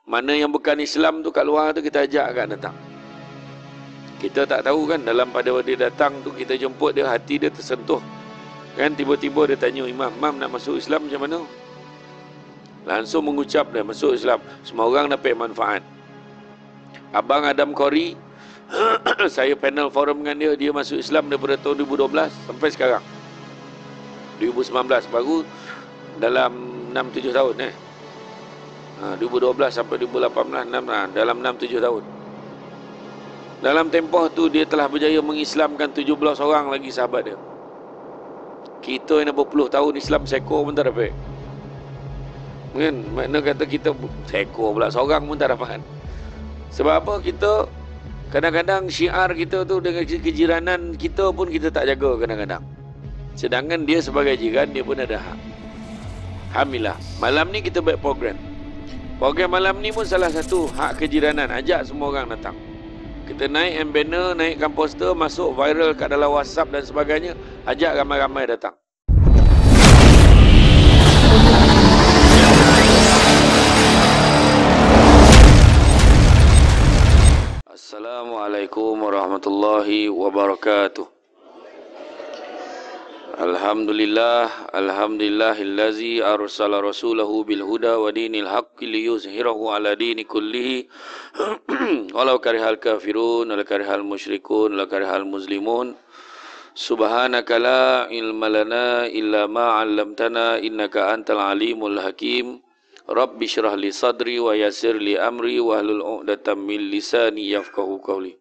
Mana yang bukan Islam tu kat luar tu kita ajak kat datang. Kita tak tahu kan, dalam pada dia datang tu kita jemput dia, hati dia tersentuh. Kan tiba-tiba dia tanya imam, "Imam nak masuk Islam macam mana?" Langsung mengucap dia masuk Islam. Semua orang dapat manfaat. Abang Adam Kori, saya panel forum dengan dia, dia masuk Islam daripada tahun 2012 sampai sekarang. 2019 baru dalam 6-7 tahun 2012 sampai 2018 dalam 6-7 tahun. Dalam tempoh tu dia telah berjaya mengislamkan 17 orang lagi sahabat dia. Kita yang berpuluh tahun Islam seekor pun tak dapat. Kan? Makna kata kita seekor pula, seorang pun tak dapat. Sebab apa? Kita kadang-kadang syiar kita tu dengan kejiranan kita pun kita tak jaga kadang-kadang. Sedangkan dia sebagai jiran, dia pun ada hak. Alhamdulillah, malam ni kita buat program. Program malam ni pun salah satu hak kejiranan. Ajak semua orang datang. Kita naik banner, naikkan poster, masuk viral kat dalam WhatsApp dan sebagainya. Ajak ramai-ramai datang. Assalamualaikum warahmatullahi wabarakatuh. Alhamdulillahillazi arsala rasulahu bil huda wa dinil haqqi liyuzhirahu ala dini kullihi walau karihal kafirun walau karihal musyrikun walau karihal muslimun. Subhanaka la ilma lana illa ma 'allamtana innaka antal alimul hakim. Rabbi syrah li sadri wa yassir li amri wa hlul 'uqdatam min lisani yafqahu qawli.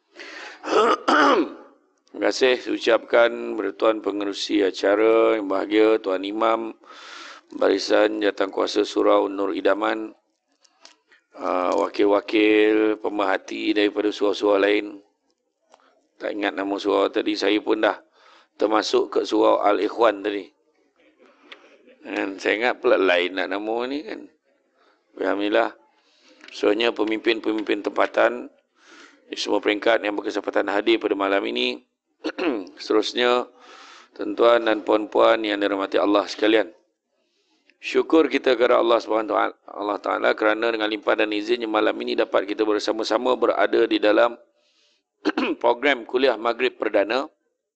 Terima kasih ucapkan kepada Tuan Pengerusi acara yang bahagia, Tuan Imam Barisan Jawatankuasa Surau Nur Idaman, wakil-wakil pemerhati daripada surau-surau lain. Tak ingat nama surau tadi, saya pun dah termasuk ke surau Al-Ikhwan tadi. Dan saya ingat pula lain nak nama ni kan. Alhamdulillah. Soalnya pemimpin-pemimpin tempatan di semua peringkat yang berkesempatan hadir pada malam ini. Seterusnya, tuan-tuan dan puan-puan yang dirahmati Allah sekalian. Syukur kita kepada Allah Taala kerana dengan limpah dan izinnya malam ini dapat kita bersama-sama berada di dalam program Kuliah Maghrib Perdana.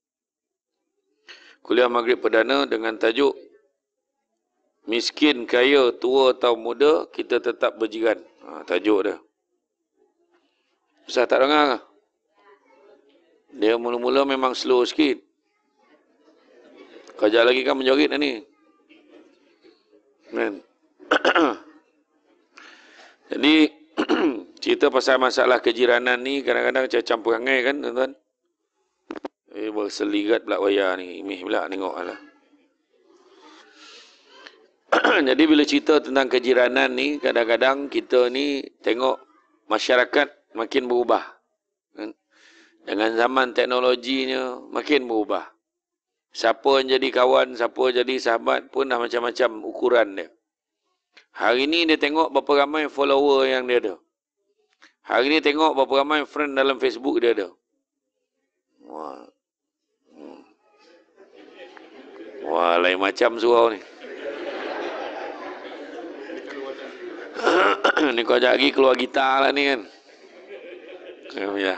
Kuliah Maghrib Perdana dengan tajuk Miskin, Kaya, Tua atau Muda, kita tetap berjiran. Tajuk dia. Ustaz tak dengar ke? Dia mula-mula memang slow sikit. Kejap lagi kan menjorit ni. Kan? Jadi, cerita pasal masalah kejiranan ni kadang-kadang macam campur angai kan, tuan-tuan? Berseligat pula wayar ni. Imih pula tengok lah. Jadi, bila cerita tentang kejiranan ni, kadang-kadang kita ni tengok masyarakat makin berubah. Kan? Dengan zaman teknologinya makin berubah. Siapa yang jadi kawan, siapa jadi sahabat pun dah macam-macam ukuran dia. Hari ni dia tengok berapa ramai follower yang dia ada. Hari ni tengok berapa ramai friend dalam Facebook dia ada. Wah, lain macam surau ni. Ni kau sekejap lagi keluar gitar lah ni kan. Ya.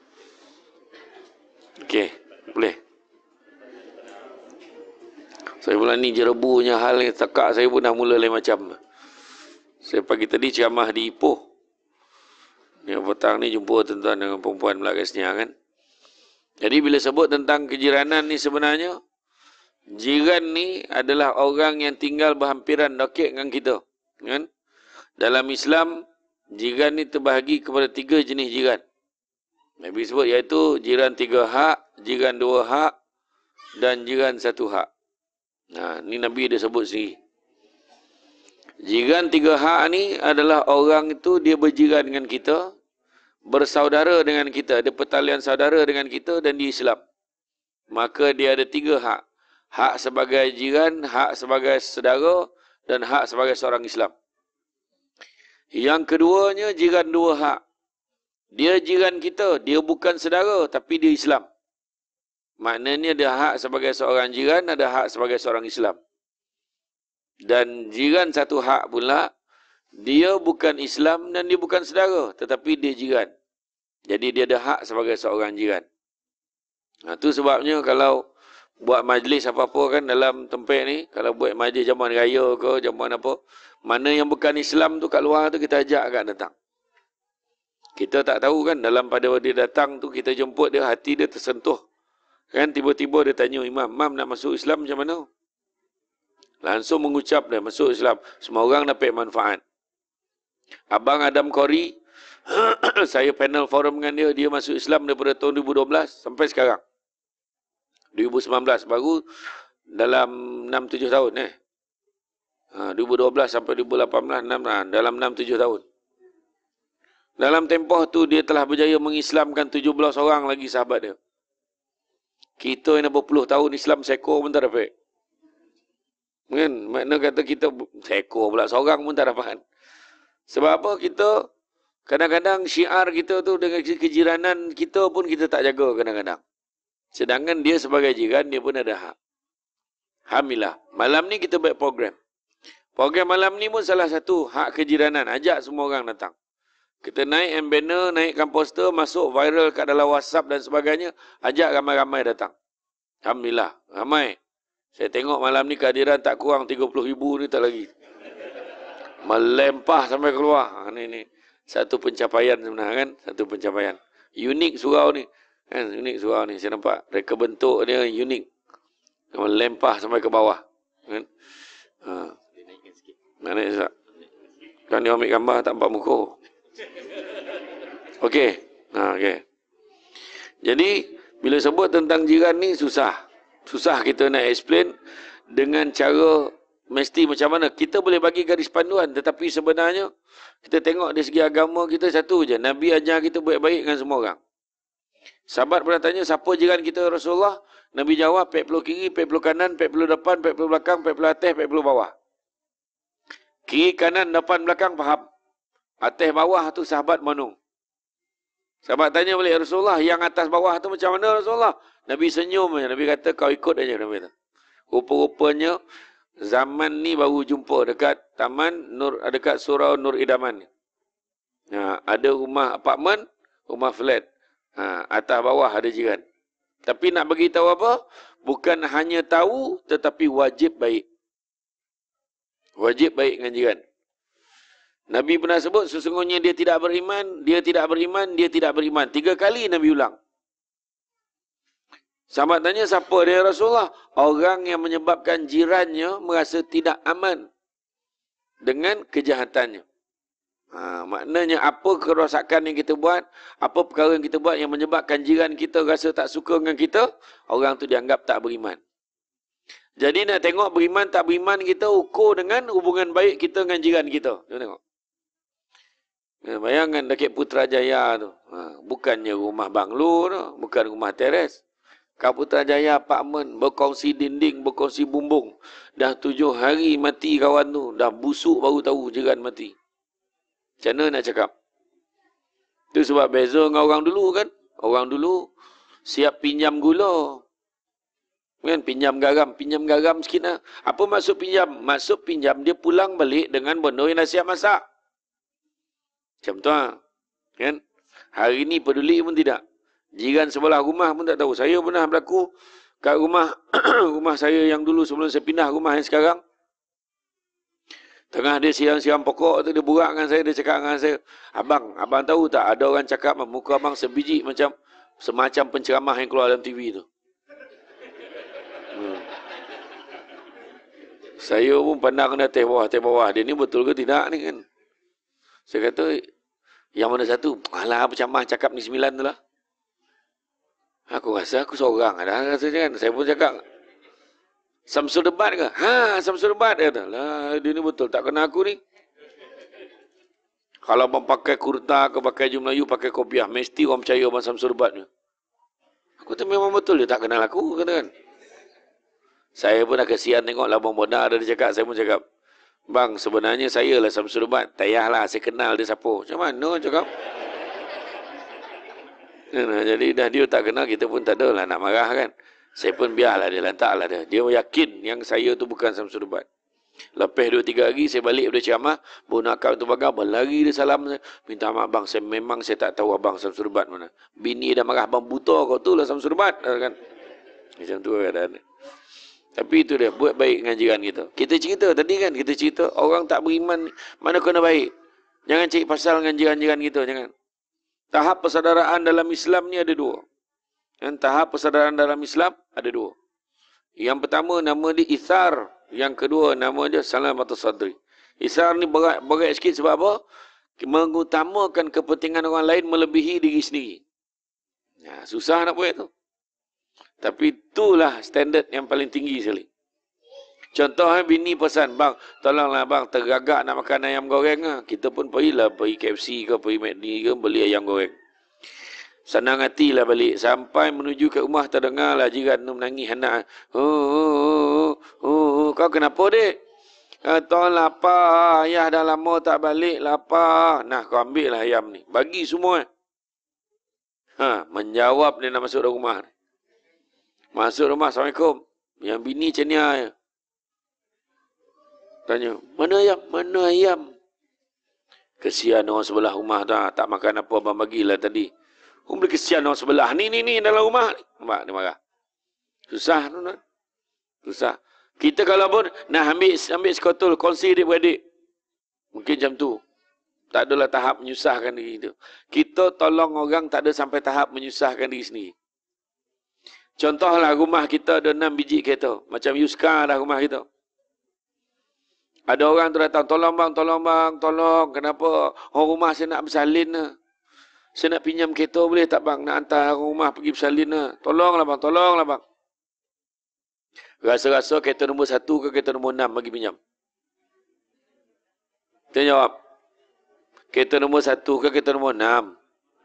Okey, boleh. Saya pula ni jerebunya hal ni, tekak saya pun dah mula lain macam. Saya pagi tadi ceramah di Ipoh. Ni petang ni jumpa tuan-tuan dengan perempuan pula kat sini kan. Jadi bila sebut tentang kejiranan ni sebenarnya, jiran ni adalah orang yang tinggal berhampiran dekat dengan kita. Kan? Dalam Islam, jiran ni terbahagi kepada 3 jenis jiran. Nabi sebut iaitu jiran 3 hak, jiran 2 hak dan jiran 1 hak. Nah, ni Nabi dia sebut sendiri. Jiran 3 hak ni adalah orang itu dia berjiran dengan kita, bersaudara dengan kita, ada pertalian saudara dengan kita dan di Islam. Maka dia ada 3 hak. Hak sebagai jiran, hak sebagai saudara dan hak sebagai seorang Islam. Yang keduanya jiran 2 hak. Dia jiran kita, dia bukan saudara tapi dia Islam. Maknanya dia hak sebagai seorang jiran, ada hak sebagai seorang Islam. Dan jiran 1 hak pula, Dia bukan Islam dan dia bukan saudara, tetapi dia jiran. Jadi dia ada hak sebagai seorang jiran. Itu sebabnya kalau buat majlis apa-apa kan dalam tempat ni, kalau buat majlis jamuan raya ke, jamuan apa, mana yang bukan Islam tu kat luar tu kita ajak kat datang. Kita tak tahu kan, dalam pada dia datang tu kita jemput dia, hati dia tersentuh. Kan tiba-tiba dia tanya imam, "Imam nak masuk Islam macam mana?" Langsung mengucap dia masuk Islam. Semua orang dapat manfaat. Abang Adam Kori, saya panel forum dengan dia, dia masuk Islam daripada tahun 2012 sampai sekarang. 2019, baru dalam 6-7 tahun 2012 sampai 2018, dalam 6-7 tahun. Dalam tempoh tu dia telah berjaya mengislamkan 17 orang lagi sahabat dia. Kita yang dah berpuluh tahun Islam seekor pun tak dapat. Kan? Makna kata kita seekor pula, seorang pun tak dapat. Sebab apa? Kita kadang-kadang syiar kita tu dengan kejiranan kita pun kita tak jaga kadang-kadang. Sedangkan dia sebagai jiran, dia pun ada hak. Alhamdulillah. Malam ni kita buat program. Program malam ni pun salah satu hak kejiranan. Ajak semua orang datang. Kita naik banner, naikkan poster, masuk viral kat dalam WhatsApp dan sebagainya. Ajak ramai-ramai datang. Alhamdulillah. Ramai. Saya tengok malam ni kehadiran tak kurang 30,000 ni tak lagi. Melempah sampai keluar. Ini satu pencapaian sebenarnya kan. Satu pencapaian. Unik surau ni. Kan, unik surau ni. Saya nampak reka bentuk dia unik. Melempah sampai ke bawah. Kan? Mana Izzat? Kan dia ambil gambar tak nampak muka. Okey. Okey. Jadi, bila sebut tentang jiran ni susah. Susah kita nak explain dengan cara mesti macam mana. Kita boleh bagi garis panduan, tetapi sebenarnya kita tengok dari segi agama kita satu je. Nabi ajar kita baik-baik dengan semua orang. Sahabat pernah tanya, siapa jiran kita Rasulullah? Nabi jawab, 40 kiri, 40 kanan, 40 depan, 40 belakang, 40 atas, 40 bawah. Kiri, kanan, depan, belakang, faham. Atas, bawah tu sahabat manung. Sahabat tanya balik, Rasulullah, yang atas bawah tu macam mana Rasulullah? Nabi senyum. Nabi kata, kau ikut aja. Nabi kata. Rupa-rupanya, zaman ni baru jumpa dekat Taman Nur, dekat Surau Nur Idaman. Ada rumah apartmen, rumah flat. Atas bawah ada jiran. Tapi nak bagi tahu apa? Bukan hanya tahu, tetapi wajib baik. Wajib baik dengan jiran. Nabi pernah sebut, sesungguhnya dia tidak beriman, dia tidak beriman, dia tidak beriman. 3 kali Nabi ulang. Sahabat tanya, siapa dia Rasulullah? Orang yang menyebabkan jirannya merasa tidak aman dengan kejahatannya. Maknanya apa kerosakan yang kita buat, apa perkara yang kita buat yang menyebabkan jiran kita rasa tak suka dengan kita, orang tu dianggap tak beriman. Jadi nak tengok beriman tak beriman kita ukur dengan hubungan baik kita dengan jiran kita. Tengok. Bayangkan dekat Putrajaya tu. Bukannya rumah banglo tu, bukan rumah teres. Kat Putrajaya apartmen, berkongsi dinding, berkongsi bumbung. Dah 7 hari mati kawan tu. Dah busuk baru tahu jiran mati. Macam mana nak cakap? Itu sebab beza dengan orang dulu kan. Orang dulu siap pinjam gula. Kan pinjam garam. Pinjam garam sikit lah. Apa maksud pinjam? Maksud pinjam dia pulang balik dengan benda yang dah siap masak. Macam tu lah. Kan? Hari ni peduli pun tidak. Jiran sebelah rumah pun tak tahu. Saya pernah berlaku kat rumah rumah saya yang dulu sebelum saya pindah rumah yang sekarang. Tengah dia siram-siram pokok tu, dia burak dengan saya, dia cakap dengan saya, abang tahu tak ada orang cakap muka abang sebiji macam semacam penceramah yang keluar dalam TV tu. Saya pun pandang kena teh bawah. Dia ni betul ke tidak ni kan? Saya kata, yang mana satu? Alah, penceramah cakap ni 9 tu lah. Aku rasa aku seorang ada rasanya kan. Saya pun cakap, Samsul Debat ke? Samsul Debat. Dia kata, lah dia ni betul tak kenal aku ni. Kalau abang pakai kurta ke pakai baju Melayu, pakai kopiah, mesti orang percaya abang Samsul Debat ni. Aku tu memang betul dia tak kenal aku, kata kan. Saya pun dah kesian tengok lah abang bodoh ada dia cakap. Saya pun cakap, bang sebenarnya saya lah Samsul Debat. Tak payahlah saya kenal dia siapa. Macam mana cakap? Jadi dah dia tak kenal, kita pun tak ada lah nak marah kan. Saya pun biarlah dia, lantaklah dia. Dia yakin yang saya tu bukan Samsul Debat. Lepas 2-3 hari saya balik daripada ceramah, baru nak kau tu bagang, berlari dia salam saya. Minta maaf bang, saya tak tahu abang Samsul Bat mana. Bini dah marah abang buta kau tu lah Samsul Bat kan. Macam tu keadaan. Tapi itu dia, buat baik dengan jiran kita. Kita cerita tadi kan, kita cerita orang tak beriman mana kena baik. Jangan cari pasal dengan jiran-jiran kita, jangan. Tahap persaudaraan dalam Islam ni ada 2. Dan tahap persaudaraan dalam Islam ada 2. Yang pertama nama dia Ithar. Yang kedua nama dia Salamatus Sadri. Ithar ni berat sikit sebab apa? Mengutamakan kepentingan orang lain melebihi diri sendiri. Ya, susah nak buat tu. Tapi itulah standard yang paling tinggi sekali. Contohnya bini pesan, bang, tolonglah bang, tergagak nak makan ayam goreng lah. Kita pun pergi KFC ke, pergi McD ke, beli ayam goreng. Senang hatilah balik. Sampai menuju ke rumah, terdengarlah jiran tu menangis anak. Kau kenapa dek? Tuan lapar, ayah dah lama tak balik, lapar. Nah, kau ambil lah ayam ni. Bagi semua. Menjawab dia nak masuk dalam rumah. Masuk rumah, Assalamualaikum. Yang bini macam ni ya. Tanya, mana ayam? Mana ayam? Kesian orang sebelah rumah tak makan apa abang bagilah tadi. Orang boleh kesian orang sebelah. Ni dalam rumah. Nampak dia marah. Susah tu nak. Susah. Kita kalau pun nak ambil sekotul, kongsi adik-beradik. Mungkin macam tu. Tak adalah tahap menyusahkan diri kita. Kita tolong orang tak ada sampai tahap menyusahkan diri sendiri. Contohlah rumah kita ada 6 biji kereta. Macam Yuska dah rumah kita. Ada orang tu datang, tolong bang. Kenapa? Orang rumah saya nak bersalin lah. Saya nak pinjam kereta boleh tak bang? Nak hantar orang rumah pergi bersalin lah. Tolonglah bang. Rasa-rasa kereta nombor 1 ke kereta nombor 6 bagi pinjam? Kita jawab. Kereta nombor 1 ke kereta nombor 6?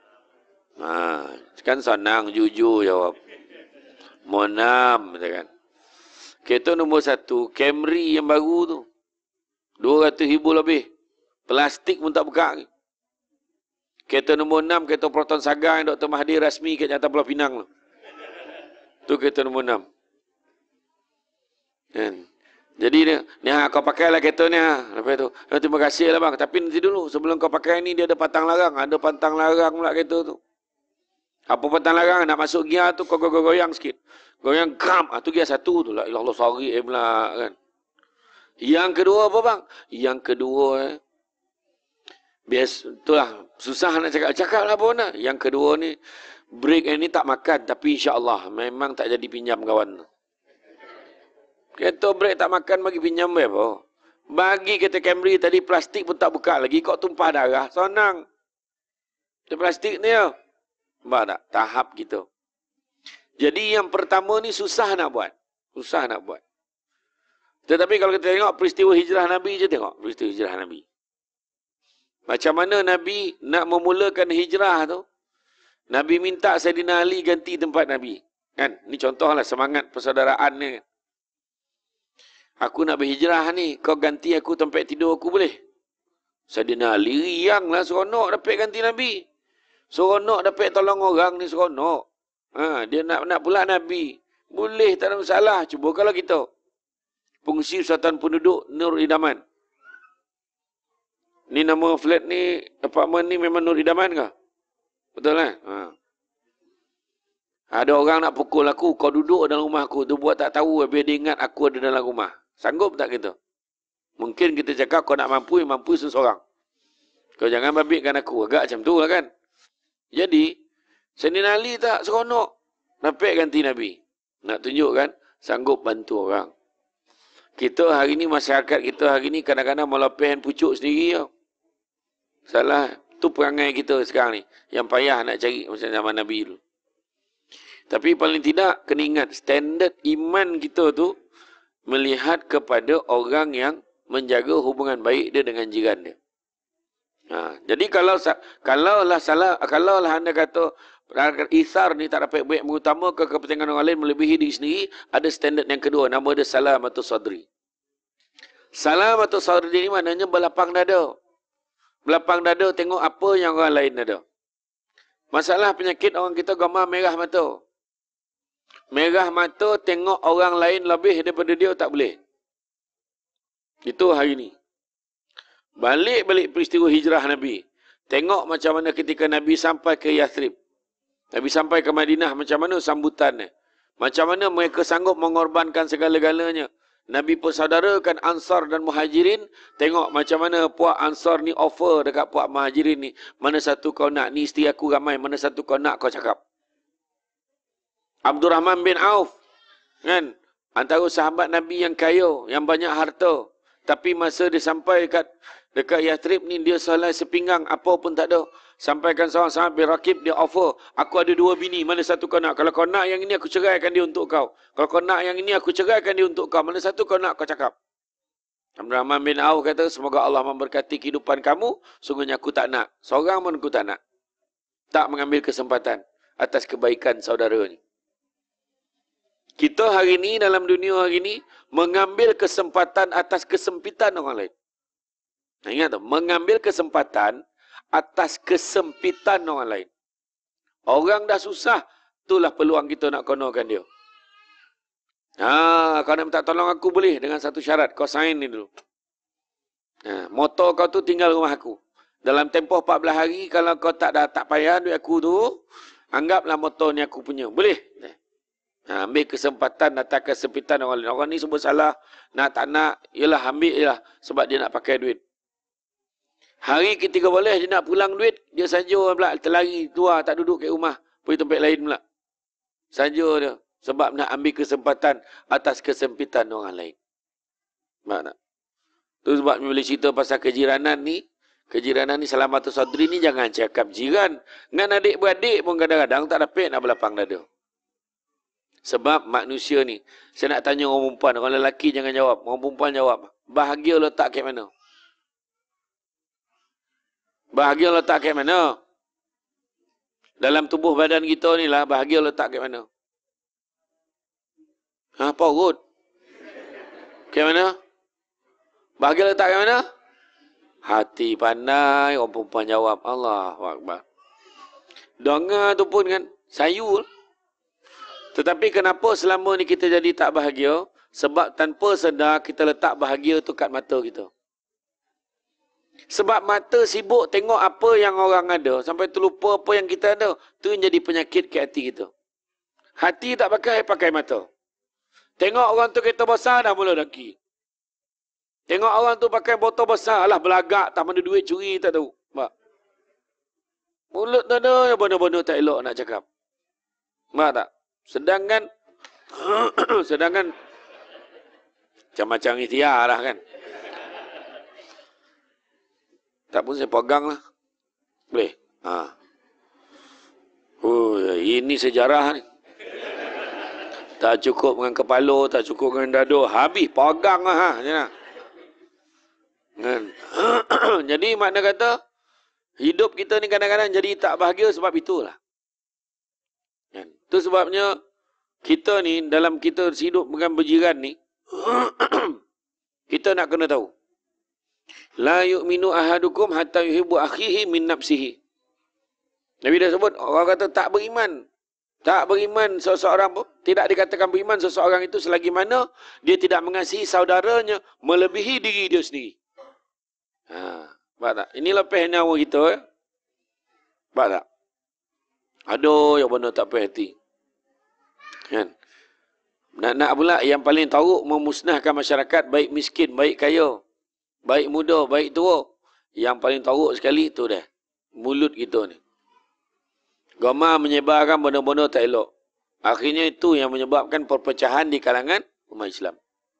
Kan senang, jujur jawab. Monam, kan. Kereta nombor 1, Camry yang baru tu. 200,000 lebih. Plastik pun tak buka. Kereta nombor 6, kereta Proton Saga yang Dr. Mahathir rasmi kat Jantan Pulau Pinang tu. Tu kereta nombor 6. Kan. Jadi ni kau pakailah kereta ni. Lepas tu, terima kasih lah bang. Tapi nanti dulu, sebelum kau pakai ni, dia ada pantang larang. Ada pantang larang pula kereta tu. Apa pantang larang? Nak masuk gear tu, kau goyang sikit. Goyang kram. Tu gear 1 tu lah. Allah sorry pula kan. Yang kedua apa bang? Yang kedua itulah susah nak cakap lah pun lah. Yang kedua ni break ni tak makan tapi insya-Allah memang tak jadi pinjam kawan. Kereta break tak makan bagi pinjam apa? Bagi kereta Camry tadi plastik pun tak buka lagi kau tumpah darah senang. Dia plastik ni ya. Nampak tak? Tahap kita. Jadi yang pertama ni susah nak buat. Susah nak buat. Tetapi kalau kita tengok peristiwa hijrah Nabi je tengok. Peristiwa hijrah Nabi. Macam mana Nabi nak memulakan hijrah tu. Nabi minta Saidina Ali ganti tempat Nabi. Kan? Ini contohlah semangat persaudaraan ni. Aku nak berhijrah ni. Kau ganti aku tempat tidur aku boleh? Saidina Ali riang lah seronok dapat ganti Nabi. Seronok dapat tolong orang ni seronok. Dia nak pula Nabi. Boleh tak ada masalah. Cuba kalau kita. Pengurusi Persatuan Penduduk Nur Idaman. Ni nama flat ni, apartment ni memang Nur Idaman ke? Betul kan? Ada orang nak pukul aku, kau duduk dalam rumah aku, tu buat tak tahu, biar dia ingat aku ada dalam rumah. Sanggup tak kita? Mungkin kita cakap kau nak mampu seseorang. Kau jangan babitkan aku, agak macam tu lah kan? Jadi, Saidina Ali tak seronok. Dapat ganti Nabi. Nak tunjukkan, sanggup bantu orang. Kita hari ni, masyarakat kita hari ni kadang-kadang melepaskan pucuk sendiri tau. Salah. Tu perangai kita sekarang ni. Yang payah nak cari macam zaman Nabi dulu. Tapi paling tidak, kena ingat standard iman kita tu melihat kepada orang yang menjaga hubungan baik dia dengan jiran dia. Jadi kalau anda kata Isar ni tak dapat baik mengutama ke kepentingan orang lain melebihi diri sendiri, ada standard yang kedua, nama dia Salamatus Sadri. Salamatus Sadri ni maknanya berlapang dada. Berlapang dada tengok apa yang orang lain ada. Masalah penyakit orang kita gambar merah mata. Merah mata tengok orang lain lebih daripada dia tak boleh. Itu hari ni. Balik-balik peristiwa hijrah Nabi. Tengok macam mana ketika Nabi sampai ke Yathrib. Nabi sampai ke Madinah, macam mana sambutannya. Macam mana mereka sanggup mengorbankan segala-galanya. Nabi persaudarakan Ansar dan Muhajirin. Tengok macam mana puak Ansar ni offer dekat puak Muhajirin ni. Mana satu kau nak, ni isteri aku ramai. Mana satu kau nak, kau cakap. Abdul Rahman bin Auf. Kan? Antara sahabat Nabi yang kaya, yang banyak harta. Tapi masa dia sampai dekat Yathrib ni, dia selai sepinggang, apa pun tak ada. Sampaikan seorang sahabat bin Rakib, dia offer, aku ada 2 bini, mana satu kau nak? Kalau kau nak yang ini, aku ceraikan dia untuk kau. Kalau kau nak yang ini, aku ceraikan dia untuk kau. Mana satu kau nak, kau cakap. Abdul Rahman bin Auf kata, semoga Allah memberkati kehidupan kamu, sungguhnya aku tak nak. Seorang pun aku tak nak. Tak mengambil kesempatan atas kebaikan saudara ni. Kita hari ini, dalam dunia hari ini, mengambil kesempatan atas kesempitan orang lain. Ingat tu, mengambil kesempatan atas kesempitan orang lain. Orang dah susah, itulah peluang kita nak konorkan dia. Kau nak minta tolong aku boleh dengan satu syarat, kau sign ni dulu. Motor kau tu tinggal rumah aku. Dalam tempoh 14 hari, kalau kau tak payah duit aku tu, anggaplah motor ni aku punya. Boleh? Ambil kesempatan atas kesempitan orang lain. Orang ni semua salah, nak tak nak, yelah ambil jelah sebab dia nak pakai duit. Hari ketika boleh dia nak pulang duit, dia saja pula terlari keluar, tak duduk kat rumah, pergi tempat lain pula. Saja dia sebab nak ambil kesempatan atas kesempitan orang lain. Faham tak? Tu sebab boleh cerita pasal kejiranan ni. Kejiranan ni Salamatus Sadri ni jangan cakap jiran. Dengan adik-beradik pun kadang-kadang tak dapat nak berlapang dada. Sebab manusia ni, saya nak tanya orang perempuan, orang lelaki jangan jawab, orang perempuan jawab. Bahagia letak kat mana? Bahagia letak kat mana? Dalam tubuh badan kita ni lah, bahagia letak kat mana? Perut? Kat mana? Bahagia letak kat mana? Hati pandai, orang perempuan jawab. Allahu Akbar. Dengar tu pun kan, sayul. Tetapi kenapa selama ni kita jadi tak bahagia? Sebab tanpa sedar kita letak bahagia tu kat mata kita. Sebab mata sibuk tengok apa yang orang ada. Sampai terlupa apa yang kita ada. Tu yang jadi penyakit ke hati kita. Hati tak pakai mata. Tengok orang tu kereta besar dah mula daki. Tengok orang tu pakai botol besar. Alah belagak tak mana duit curi tak tahu. Mak. Mulut tak ada. Benda-benda tak elok nak cakap. Mak tak? Sedangkan macam-macam ikhtiar lah kan. Tak pun saya pegang lah. Boleh? Ini sejarah ni. Tak cukup dengan kepala, tak cukup dengan dada. Habis, pegang lah. Jadi makna kata, hidup kita ni kadang-kadang jadi tak bahagia sebab itulah. Itu sebabnya, kita ni, dalam kita hidup dengan berjiran ni, kita nak kena tahu. La yu'minu ahadukum hatta yuhibbu akhihi min nafsihi. Nabi dah sebut, orang kata tak beriman. Tak beriman seseorang pun, tidak dikatakan beriman seseorang itu selagi mana dia tidak mengasihi saudaranya melebihi diri dia sendiri. Faham tak? Ini lepeh nyawa kita. Faham tak? Aduh, yang benar tak puas hati. Kan? Nak pula yang paling teruk memusnahkan masyarakat, baik miskin, baik kaya. Baik muda, baik tua. Yang paling teruk sekali itu dah. Mulut kita ni. Gemar menyebarkan benda-benda tak elok. Akhirnya itu yang menyebabkan perpecahan di kalangan umat Islam.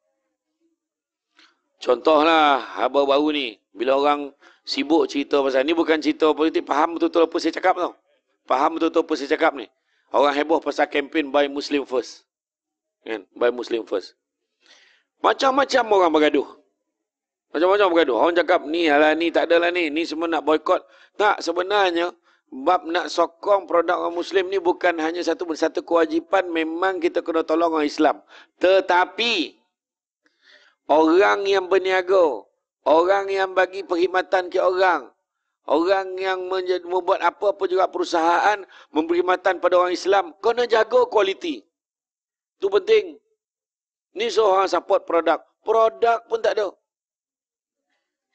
Contohlah, baru-baru ni. Bila orang sibuk cerita pasal ni, bukan cerita politik. Faham betul-betul apa saya cakap tau. Faham betul-betul apa saya cakap ni. Orang heboh pasal kempen Buy Muslim First. Kan? Buy Muslim First. Macam-macam orang bergaduh. Macam-macam bergaduh. Orang cakap, ni alah ni, tak adalah ni. Ni semua nak boykot. Tak, sebenarnya, bab nak sokong produk orang Muslim ni bukan hanya satu kewajipan. Memang kita kena tolong orang Islam. Tetapi, orang yang berniaga, orang yang bagi perkhidmatan ke orang yang membuat apa-apa juga perusahaan, memberi perkhidmatan pada orang Islam, kena jaga kualiti. Itu penting. Ni seorang support produk. Produk pun tak ada.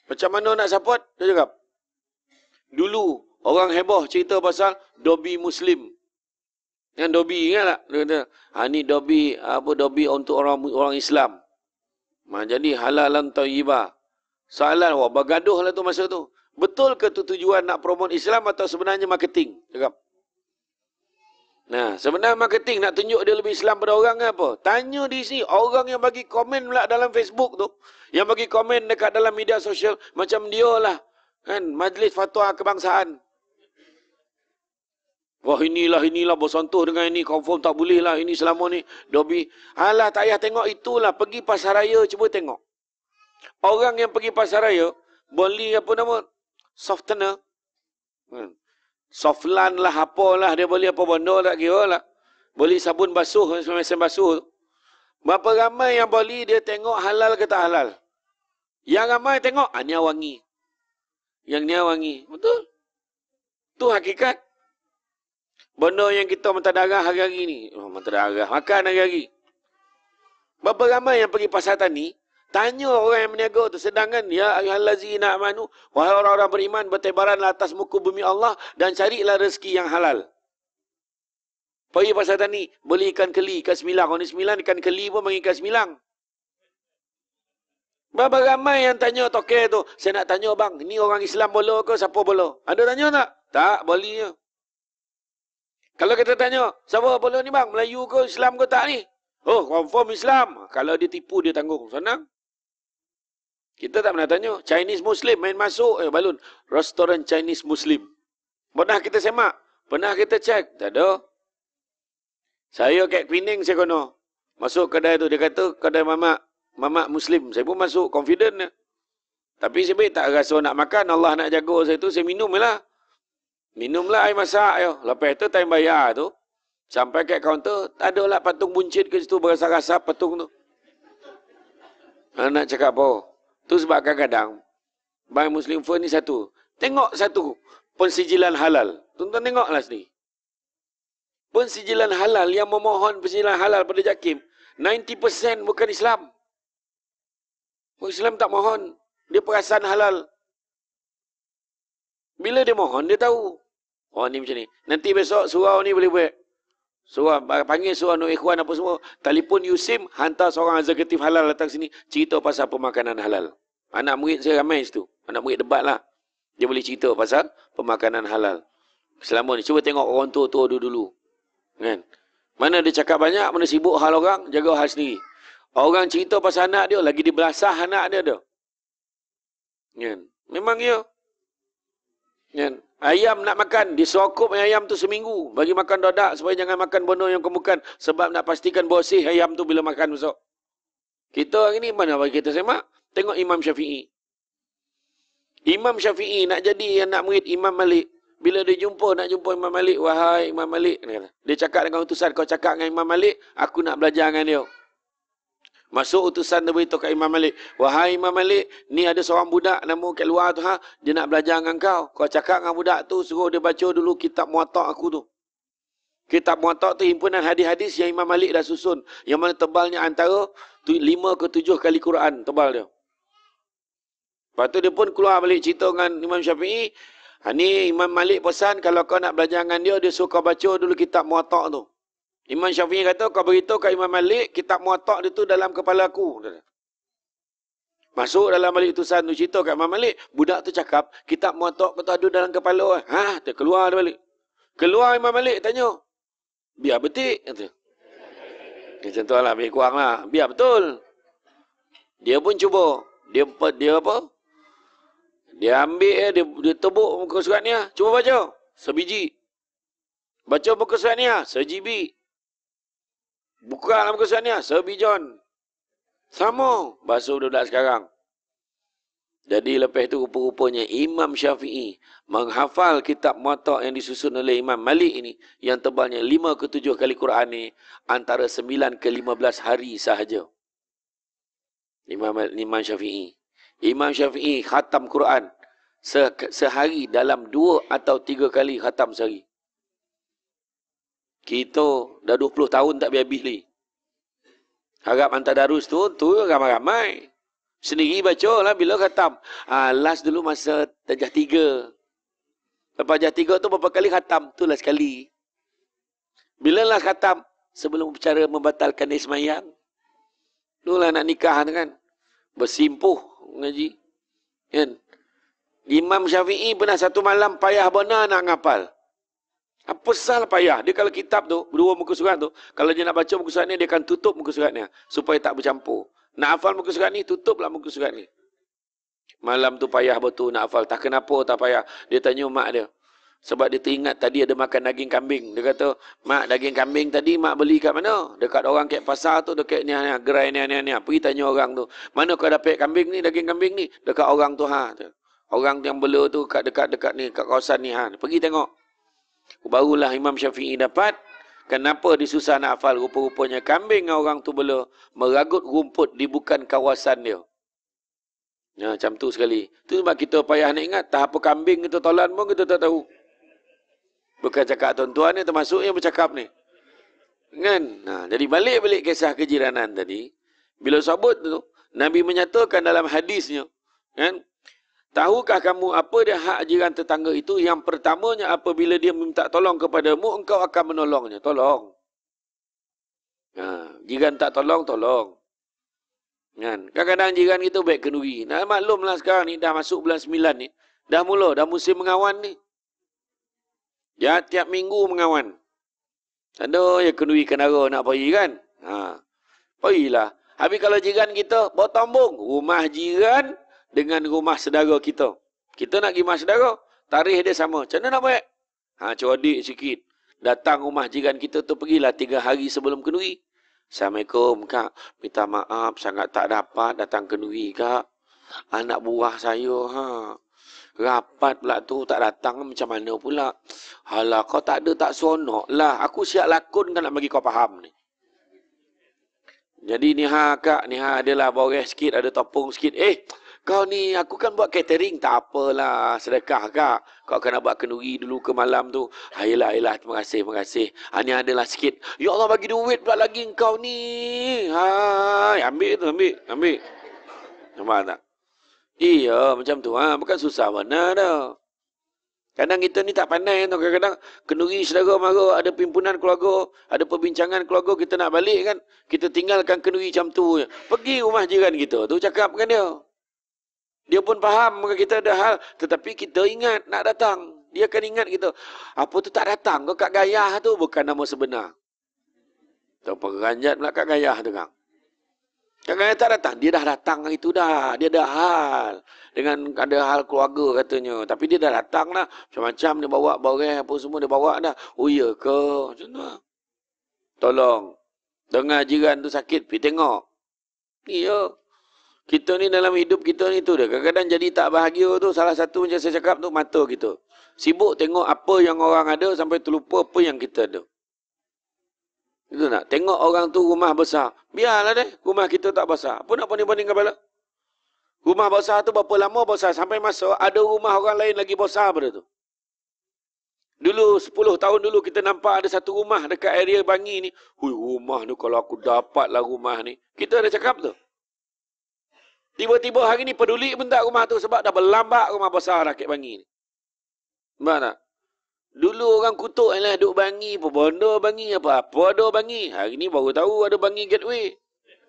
Macam mana nak support? Dia cakap. Dulu, orang heboh cerita pasal Dobi Muslim. Yang Dobi, ingat tak? Dia kata, ni Dobi untuk orang Islam. Jadi halalan thayyibah. Soalan, bergaduh lah tu masa tu. Betul ke tu tujuan nak promote Islam atau sebenarnya marketing? Cakap. Nah, sebenarnya marketing nak tunjuk dia lebih Islam pada orang ke apa? Tanya di sini, orang yang bagi komen pula dalam Facebook tu, yang bagi komen dekat dalam media sosial, macam dia lah. Kan, Majlis Fatwa Kebangsaan. Wah inilah bersentuh dengan ini, confirm tak boleh lah, ini selama ni. Dobi, alah tak payah tengok itulah, pergi pasar raya cuba tengok. Orang yang pergi pasar raya, beli apa nama, softener. Softland lah, apalah, dia beli apa benda tak kira lah. Beli sabun basuh, mesin basuh. Berapa ramai yang beli, dia tengok halal ke tak halal. Yang ramai tengok, ni wangi. Yang ni wangi. Betul. Tu hakikat. Benda yang kita mentadara hari-hari ni. Mentadara, makan hari-hari. Berapa ramai yang pergi pasar tani, tanya orang yang berniaga tu. Sedangkan, ya ayyuhallazina amanu, wahai orang-orang beriman, bertebaranlah atas muka bumi Allah dan carilah rezeki yang halal. Pergi pasar tani, beli ikan keli, ikan semilang. Orang ni semilang, ikan keli pun bagi ikan semilang. Berapa ramai yang tanya tokek tu, saya nak tanya bang, ni orang Islam boleh ke, siapa boleh? Ada tanya tak? Tak, boleh. Kalau kita tanya, siapa boleh ni bang, Melayu ke, Islam ke tak ni? Oh, confirm Islam. Kalau dia tipu, dia tanggung. Senang. Kita tak pernah tanya. Chinese Muslim main masuk. Balun. Restoran Chinese Muslim. Pernah kita semak? Pernah kita cek? Tak ada. Saya kat Penang, saya kena. Masuk kedai tu. Dia kata, kedai mamak Muslim. Saya pun masuk. Confident. Tapi saya tak rasa nak makan. Allah nak jaga saya tu. Saya minum lah. Minumlah air masak. Yo. Lepas tu, time bayar tu. Sampai kat kaunter, tak ada lah patung buncit ke situ. Berasap-rasap patung tu. Nak cakap apa? Tu sebab kadang-kadang, Bank Muslim Fund ni satu. Tengok satu pensijilan halal. Tuan-tuan tengoklah sini. Pensijilan halal yang memohon pensijilan halal pada JAKIM, 90% bukan Islam. Islam tak mohon. Dia perasan halal. Bila dia mohon, dia tahu. Oh ni macam ni. Nanti besok surau ni boleh buat. Surau, panggil surau Nur Ikhwan apa semua. Telefon Yusim, hantar seorang eksekutif halal datang sini. Cerita pasal pemakanan halal. Anak murid saya ramai situ. Anak murid debat lah. Dia boleh cerita pasal pemakanan halal. Selama ni, cuba tengok orang tua-tua dulu. Kan? Mana dia cakap banyak, mana sibuk hal orang, jaga hal sendiri. Orang cerita pasal anak dia, lagi dia belasah anak dia ada. Kan? Memang ya. Kan? Ayam nak makan, disokup ayam tu seminggu. Bagi makan dodak supaya jangan makan benda yang kemukan. Sebab nak pastikan bersih ayam tu bila makan besok. Kita hari ni mana bagi kita semak? Tengok Imam Syafi'i. Imam Syafi'i nak jadi anak murid Imam Malik. Bila dia nak jumpa Imam Malik. Wahai Imam Malik. Dia cakap dengan utusan, kau cakap dengan Imam Malik, aku nak belajar dengan dia. Masuk utusan dia beritahu kat Imam Malik. Wahai Imam Malik, ni ada seorang budak nama kat luar tu, dia nak belajar dengan kau. Kau cakap dengan budak tu, suruh dia baca dulu kitab Muwatta aku tu. Kitab Muwatta tu himpunan hadis-hadis yang Imam Malik dah susun. Yang mana tebalnya antara 5 ke 7 kali Quran tebal dia. Lepas tu dia pun keluar balik cerita dengan Imam Syafi'i. Ni Imam Malik pesan kalau kau nak belajar dengan dia, dia suruh kau baca dulu kitab Muwatta tu. Imam Syafi'i kata, kau beritahu kat Imam Malik, kitab Muwatta dia tu dalam kepala aku. Masuk dalam balik utusan tu, cerita kat Imam Malik. Budak tu cakap, kitab Muwatta kau tu ada dalam kepala. Dia keluar dia balik. Keluar Imam Malik, tanya. Biar betik. Kata. Macam tu lah, lebih kurang lah. Biar betul. Dia pun cuba. Dia apa? Dia ambil, dia tebuk muka surat ni. Cuba baca. Sebiji. Baca muka surat ni. Sejibi. Buka dalam muka surat ni. Sebijon. Sama. Basuh budak sekarang. Jadi lepas itu rupa-rupanya Imam Syafi'i menghafal kitab Muwatta yang disusun oleh Imam Malik ini. Yang tebalnya 5 ke 7 kali Quran ni. Antara 9 ke 15 hari sahaja. Imam Syafi'i. Imam Syafi'i khatam Quran sehari dalam 2 atau 3 kali khatam sehari. Kita dah 20 tahun tak habis-habis lagi. Harap hantar darus tu ramai-ramai. Sendiri baca lah bila khatam. Last dulu masa Tajah 3. Lepas Tajah 3 tu berapa kali khatam? Tu lah sekali. Bila lah khatam? Sebelum bicara membatalkan ismayang. Itulah nak nikah tu kan. Bersimpuh ngaji. Kan? Imam Syafi'i pernah satu malam payah benar nak ngapal. Apa sal payah? Dia kalau kitab tu, 2 muka surat tu, kalau dia nak baca muka surat ni, dia akan tutup muka suratnya. Supaya tak bercampur. Nak hafal muka surat ni, tutuplah muka surat ni. Malam tu payah betul nak hafal. Tak kenapa tak payah. Dia tanya mak dia. Sebab dia teringat tadi ada makan daging kambing. Dia kata, mak daging kambing tadi mak beli kat mana? Dekat orang kat pasar tu, dekat ni, gerai ni. Pergi tanya orang tu. Mana kau dapat kambing ni, daging kambing ni? Dekat orang tu. Orang yang bela tu dekat ni, kat kawasan ni. Pergi tengok. Barulah Imam Syafi'i dapat. Kenapa dia susah nak hafal? Rupa-rupanya kambing yang orang tu bela meragut rumput di bukan kawasan dia. Macam tu sekali. Tu sebab kita payah nak ingat. Tak apa kambing kita tolan pun kita tak tahu. Bukan cakap tuan-tuan ni termasuk yang bercakap ni. Kan? Jadi balik-balik kisah kejiranan tadi. Bila sebut tu, Nabi menyatakan dalam hadisnya. Kan? Tahukah kamu apa dia hak jiran tetangga itu? Yang pertamanya apabila dia minta tolong kepadamu, engkau akan menolongnya. Tolong. Jiran tak tolong, tolong. Kan? Kadang-kadang jiran kita baik kenduri. Maklumlah sekarang ni dah masuk bulan 9 ni. Dah musim mengawan ni. Ya, tiap minggu mengawan. Ada ya kenduri kenara nak pergi kan? Pergilah. Habis kalau jiran kita bawa tambung, rumah jiran dengan rumah saudara kita. Kita nak pergi rumah saudara, tarikh dia sama. Macam mana nak buat? Codik sikit. Datang rumah jiran kita tu pergilah 3 hari sebelum kenduri. Assalamualaikum kak. Minta maaf sangat tak dapat datang kenduri kak. Anak buah saya rapat pula tu tak datang macam mana pula. Halah kau tak ada tak seronok lah. Aku siap lakon kan nak bagi kau faham ni. Jadi ni kak, ni adalah boreh sikit, ada topung sikit. Kau ni, aku kan buat catering, tak apalah, sedekah kak. Kau kena buat kenduri dulu ke malam tu. Yelah, terima kasih. Ni adalah sikit. Ya Allah bagi duit pula lagi kau ni. Ambil tu, ambil. Nampak tak? Iya, macam tu. Bukan susah mana dah. Kadang kita ni tak pandai. Kadang-kadang kenduri saudara mara, ada pimpinan keluarga, ada perbincangan keluarga, kita nak balik kan. Kita tinggalkan kenduri macam tu. Pergi rumah jiran kita tu, cakap dengan dia. Dia pun faham kita ada hal. Tetapi kita ingat nak datang. Dia akan ingat kita. Apa tu tak datang? Kau Kak Gayah tu bukan nama sebenar. Tak peranjat pula Kak Gayah tu kan. Kak Gayah tak datang. Dia dah datang itu dah. Dia ada hal. Dengan ada hal keluarga katanya. Tapi dia dah datang lah. Macam-macam dia bawa boreh apa semua dia bawa dah. Oh iya ke? Macam tu lah. Tolong. Dengar jiran tu sakit. Pergi tengok. Iya. Kita ni dalam hidup kita ni tu dah. Kadang-kadang jadi tak bahagia tu. Salah satu macam saya cakap tu mata kita. Sibuk tengok apa yang orang ada sampai terlupa apa yang kita ada. Itu nak. Tengok orang tu rumah besar. Biarlah deh. Rumah kita tak besar. Apa nak banding-banding kepala? Rumah besar tu berapa lama besar. Sampai masa ada rumah orang lain lagi besar pada tu. Dulu 10 tahun dulu kita nampak ada satu rumah dekat area Bangi ni. Rumah ni kalau aku dapatlah rumah ni. Kita ada cakap tu. Tiba-tiba hari ni peduli pun tak rumah tu sebab dah berlambak rumah besar rakyat Bangi ni. Nampak tak? Dulu orang kutuk lah duk Bangi, apa benda Bangi, apa-apa ada Bangi. Hari ni baru tahu ada Bangi Gateway.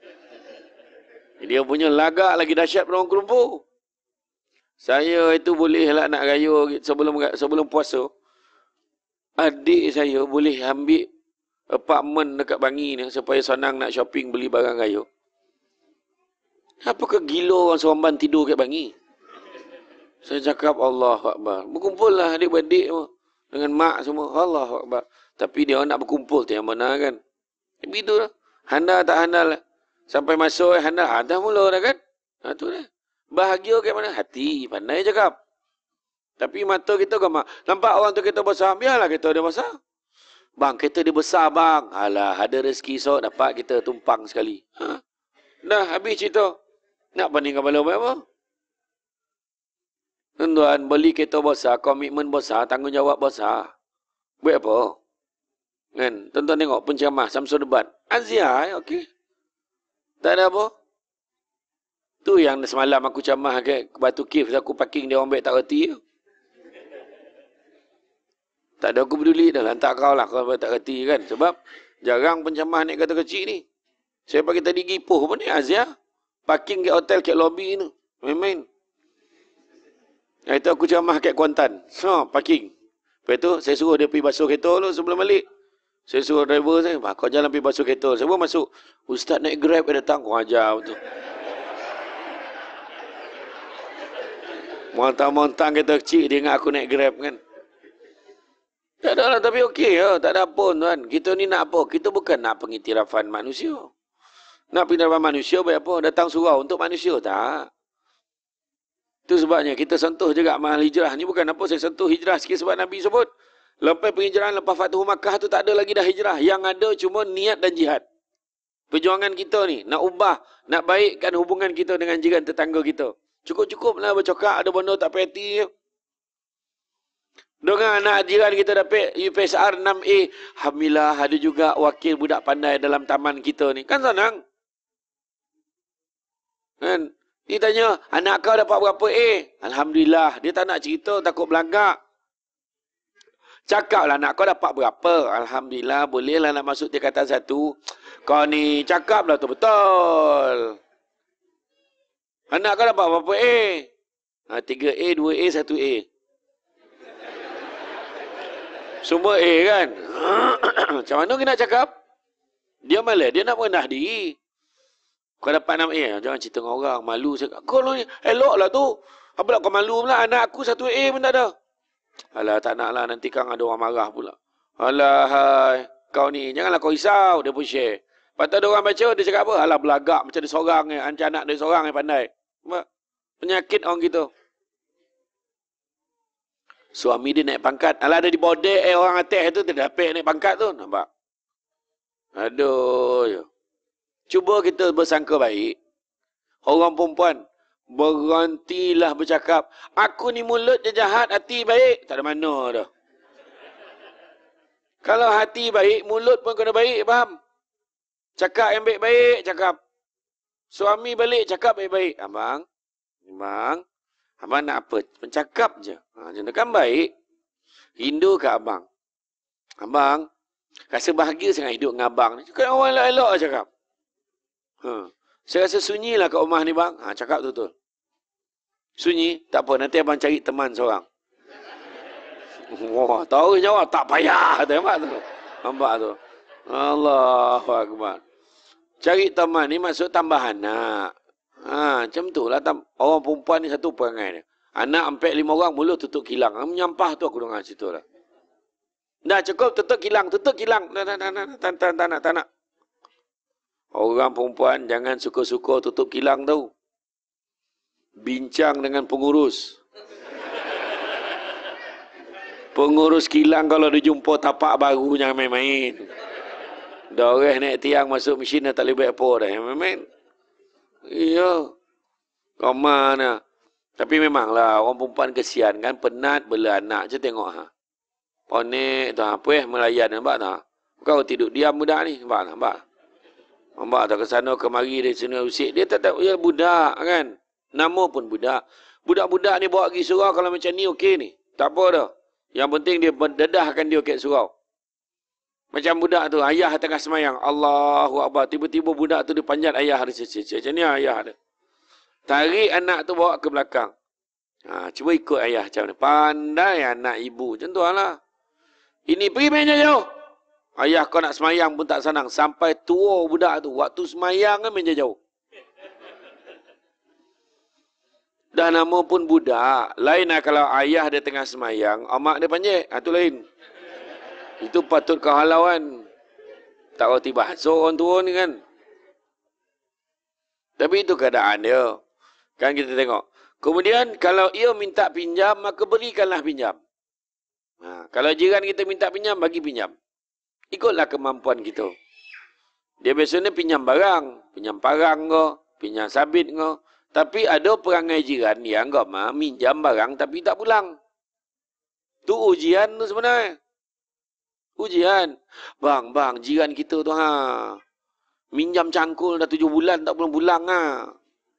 Dia punya lagak lagi dahsyat pada orang Kelumpu. Saya itu bolehlah nak raya sebelum puasa. Adik saya boleh ambil apartmen dekat Bangi ni supaya senang nak shopping beli barang raya. Apakah gila orang Seremban tidur kat Bangi? Saya cakap Allah Akbar. Berkumpul lah adik-beradik dengan mak semua. Allah Akbar. Tapi dia nak berkumpul tu yang mana kan? Begitu lah. Handal tak handal lah. Sampai masuk handal mula dah kan? Tu dah. Bahagia kat mana? Hati. Pandai cakap. Tapi mata kita gamak. Nampak orang tu kereta besar. Biarlah kereta dia besar. Bang, kereta dia besar bang. Alah, ada rezeki so dapat kita tumpang sekali. Dah habis cerita. Nak banding kepala buat apa? Tuan-tuan, beli kereta besar, komitmen besar, tanggungjawab besar. Buat apa? Kan? Tuan-tuan tengok penceramah Samsul Debat. Aziah, okey. Tak ada apa? Tu yang semalam aku camah ke Batu Cave, aku parking dia orang baik tak reti. Tak ada aku peduli dah, lantak kau lah kalau tak reti kan. Sebab jarang pencamah naik kereta kecil ni. Saya pagi tadi Gipoh pun ni Azia. Parking kat hotel kat lobby tu. Main-main. Itu aku camah kat Kuantan. So, parking. Lepas tu saya suruh dia pergi basuh kereta dulu sebelum balik. Saya suruh driver saya, kau jalan pergi basuh kereta. Saya pun masuk. Ustaz naik Grab dia datang, kau ajar betul. Montang-montang kereta kecil, dia ingat aku naik Grab kan. Tak ada lah, tapi okey ya. Tak ada apa tuan. Kita ni nak apa? Kita bukan nak pengiktirafan manusia. Nak pengiktirafan manusia baik apa? Datang surau untuk manusia? Tak. Itu sebabnya kita sentuh juga mahal hijrah. Ni bukan apa saya sentuh hijrah sikit sebab Nabi sebut. Lepas penghijrahan, lepas Fathu Makkah tu tak ada lagi dah hijrah. Yang ada cuma niat dan jihad. Perjuangan kita ni. Nak ubah, nak baikkan hubungan kita dengan jiran tetangga kita. Cukup-cukuplah bercakap, ada benda tak peti. Dengan anak jiran kita dapat UPSR 6A. Alhamdulillah ada juga wakil budak pandai dalam taman kita ni. Kan senang. Kan? Dia tanya, anak kau dapat berapa A? Alhamdulillah. Dia tak nak cerita, takut belagak. Cakaplah anak kau dapat berapa? Alhamdulillah, bolehlah nak masuk tingkatan 1. Kau ni cakaplah tu betul. Anak kau dapat berapa A? 3A, 2A, 1A. Semua A kan? Macam mana kita nak cakap? Dia malah, dia nak merendah diri. Kau dapat 6A, jangan cerita dengan orang. Malu cakap. Kau ni, elok lah tu. Apalah kau malu pula, anak aku 1A pun tak ada. Alah, tak nak lah, nanti kan ada orang marah pula. Alah, hai. Kau ni, janganlah kau risau. Dia pun share. Lepas tu ada orang baca, dia cakap apa? Alah, belagak macam dia seorang. Macam anak dia seorang yang pandai. Penyakit orang kita. Suami dia naik pangkat. Alah, ada di bodek orang atas tu, dia dapat naik pangkat tu. Nampak? Aduh. Cuba kita bersangka baik. Orang perempuan, berhentilah bercakap. Aku ni mulut je jahat, hati baik. Tak ada mana dah. Kalau hati baik, mulut pun kena baik, faham? Cakap yang baik-baik, cakap. Suami balik, cakap baik-baik. Abang, abang nak apa? Mencakap je. Macam kan baik. Rindu ke abang? Abang, rasa bahagia sangat hidup dengan abang. Cakap orang elok-elok cakap. Saya rasa sunyi lah kat rumah ni bang. Cakap betul. Sunyi, tak apa. Nanti abang cari teman seorang. Wah, tahu jawab. Tak payah. Nampak tu. Nampak tu. Allahu Akbar. Cari teman ni maksud tambah anak. Macam tu lah. Orang perempuan ni satu perangai dia. Anak sampai 5 orang, mulut tutup kilang. Menyampah tu aku dengar situ lah. Dah cukup, tutup kilang. Tutup kilang. Tak nak. Orang perempuan jangan suka-suka tutup kilang tau. Bincang dengan pengurus. Pengurus kilang kalau dia jumpa tapak baru jangan main-main. Dah orang naik tiang masuk mesin dah tak boleh buat apa dah. Main-main. Iya. Kau mana? Tapi memanglah orang perempuan kesian kan. Penat bela anak je tengok. Ponek tu apa melayan nampak tak? Kau tidur diam budak ni. Nampak? Nampak tak ke sana kemari dari sini usik. Dia tak ya budak kan. Nama pun budak. Budak-budak ni bawa pergi surau kalau macam ni okey ni. Tak apa dah. Yang penting dia berdedahkan dia kat surau. Macam budak tu ayah tengah semayang. Allahu Akbar. Tiba-tiba budak tu dia panjat ayah dia. Macam ni ayah dia. Tarik anak tu bawa ke belakang. Cuba ikut ayah macam ni. Pandai anak ibu. Macam tu lah. Ini pergi main jauh. Ayah kau nak semayang pun tak senang. Sampai tua budak tu. Waktu semayang kan main jauh. Dah nama pun budak. Lain lah kalau ayah dia tengah semayang. Amak dia panjat. Itu lain. Itu patut kau halauan. Tak reti bahasa orang tua ni kan. Tapi itu keadaan dia. Kan kita tengok. Kemudian kalau ia minta pinjam, maka berikanlah pinjam. Kalau jiran kita minta pinjam, bagi pinjam. Ikutlah kemampuan kita. Dia biasanya pinjam barang. Pinjam parang ke. Pinjam sabit ke. Tapi ada perangai jiran yang minjam barang tapi tak pulang. Tu ujian tu sebenarnya. Ujian. Bang, jiran kita tu minjam cangkul dah 7 bulan tak pulang-pulang .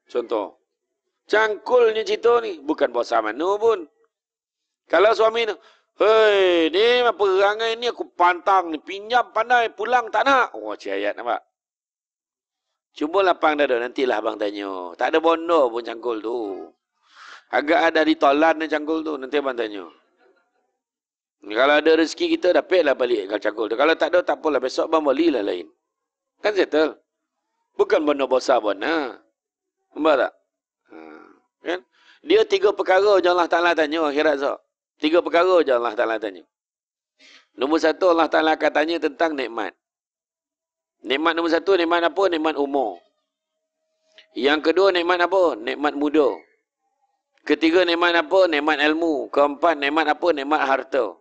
Contoh. Cangkulnya cerita ni. Bukan bosan mana pun. Kalau suami tu, hei, ni perangai ni aku pantang ni. Pinjam pandai, pulang tak nak. Oh, cik ayat nampak. Cuba lapang dada, nantilah abang tanya. Tak ada bondo pun cangkul tu. Agak ada ditolan ni cangkul tu, nanti abang tanya. Kalau ada rezeki kita, dapatlah balik kalau cangkul tu. Kalau tak ada, tak apalah. Besok abang belilah lain. Kan settle. Bukan bondo bosa bona. Nampak tak? Kan? Dia 3 perkara je Allah Ta'ala tanya akhirat so. 3 perkara je Allah Ta'ala tanya. Nombor 1, Allah Ta'ala akan tanya tentang nikmat. Nikmat nombor 1, nikmat apa? Nikmat umur. Yang kedua, nikmat apa? Nikmat muda. Ketiga, nikmat apa? Nikmat ilmu. Keempat, nikmat apa? Nikmat harta.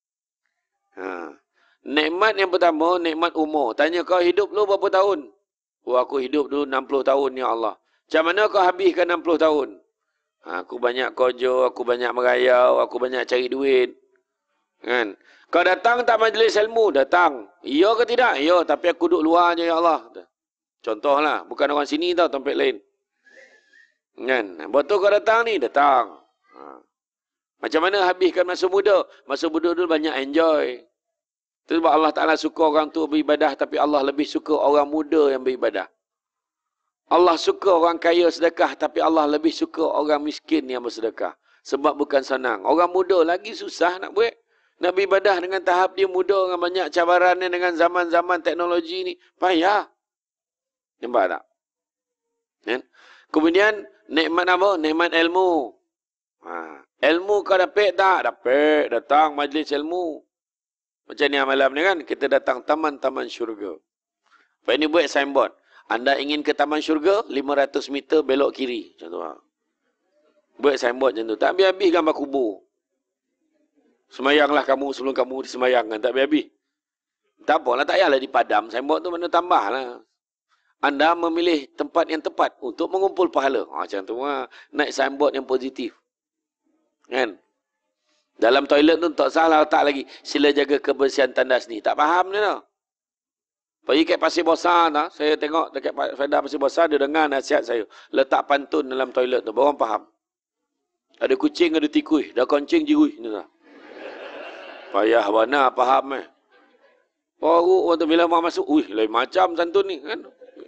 Nikmat yang pertama, nikmat umur. Tanya kau hidup lu berapa tahun? Oh, aku hidup dulu 60 tahun, ya Allah. Macam mana kau habiskan 60 tahun? Aku banyak kerja, aku banyak merayau, aku banyak cari duit. Kan? Kau datang tak majlis ilmu? Datang. Ya ke tidak? Ya, tapi aku duduk luar je, ya Allah. Contohlah, bukan orang sini tau, tempat lain. Kan? Betul kau datang ni? Datang. Macam mana habiskan masa muda? Masa muda dulu banyak enjoy. Itu sebab Allah Ta'ala suka orang tu beribadah, tapi Allah lebih suka orang muda yang beribadah. Allah suka orang kaya sedekah, tapi Allah lebih suka orang miskin yang bersedekah. Sebab bukan senang. Orang muda lagi susah nak buat. Nak beribadah dengan tahap dia muda, dengan banyak cabarannya, dengan zaman-zaman teknologi ni. Payah. Nampak tak? Kan? Kemudian, nikmat apa? Nikmat ilmu. Ilmu kau dapat tak? Dapat. Datang majlis ilmu. Macam ni malam ni kan, kita datang taman-taman syurga. Lepas ni buat signboard. Anda ingin ke taman syurga, 500 meter belok kiri. Macam tu. Buat signboard macam tu. Tak habis-habis gambar kubur. Semayanglah kamu sebelum kamu disemayangkan. Tak habis-habis. Tak apalah, tak payahlah dipadam. Signboard tu mana tambahlah. Anda memilih tempat yang tepat untuk mengumpul pahala. Macam tu. Naik signboard yang positif. Kan? Dalam toilet tu tak salah letak lagi. Sila jaga kebersihan tandas ni. Tak faham dia tau. Pergi kat Pasir Besar tak? Saya tengok dekat Faedah Pasir Besar, dia dengar nasihat saya. Letak pantun dalam toilet tu. Baru orang faham. Ada kucing, ada tikus. Dah kencing jirui. Payah mana faham Baru waktu bila orang masuk. Lain macam santun ni. Kan?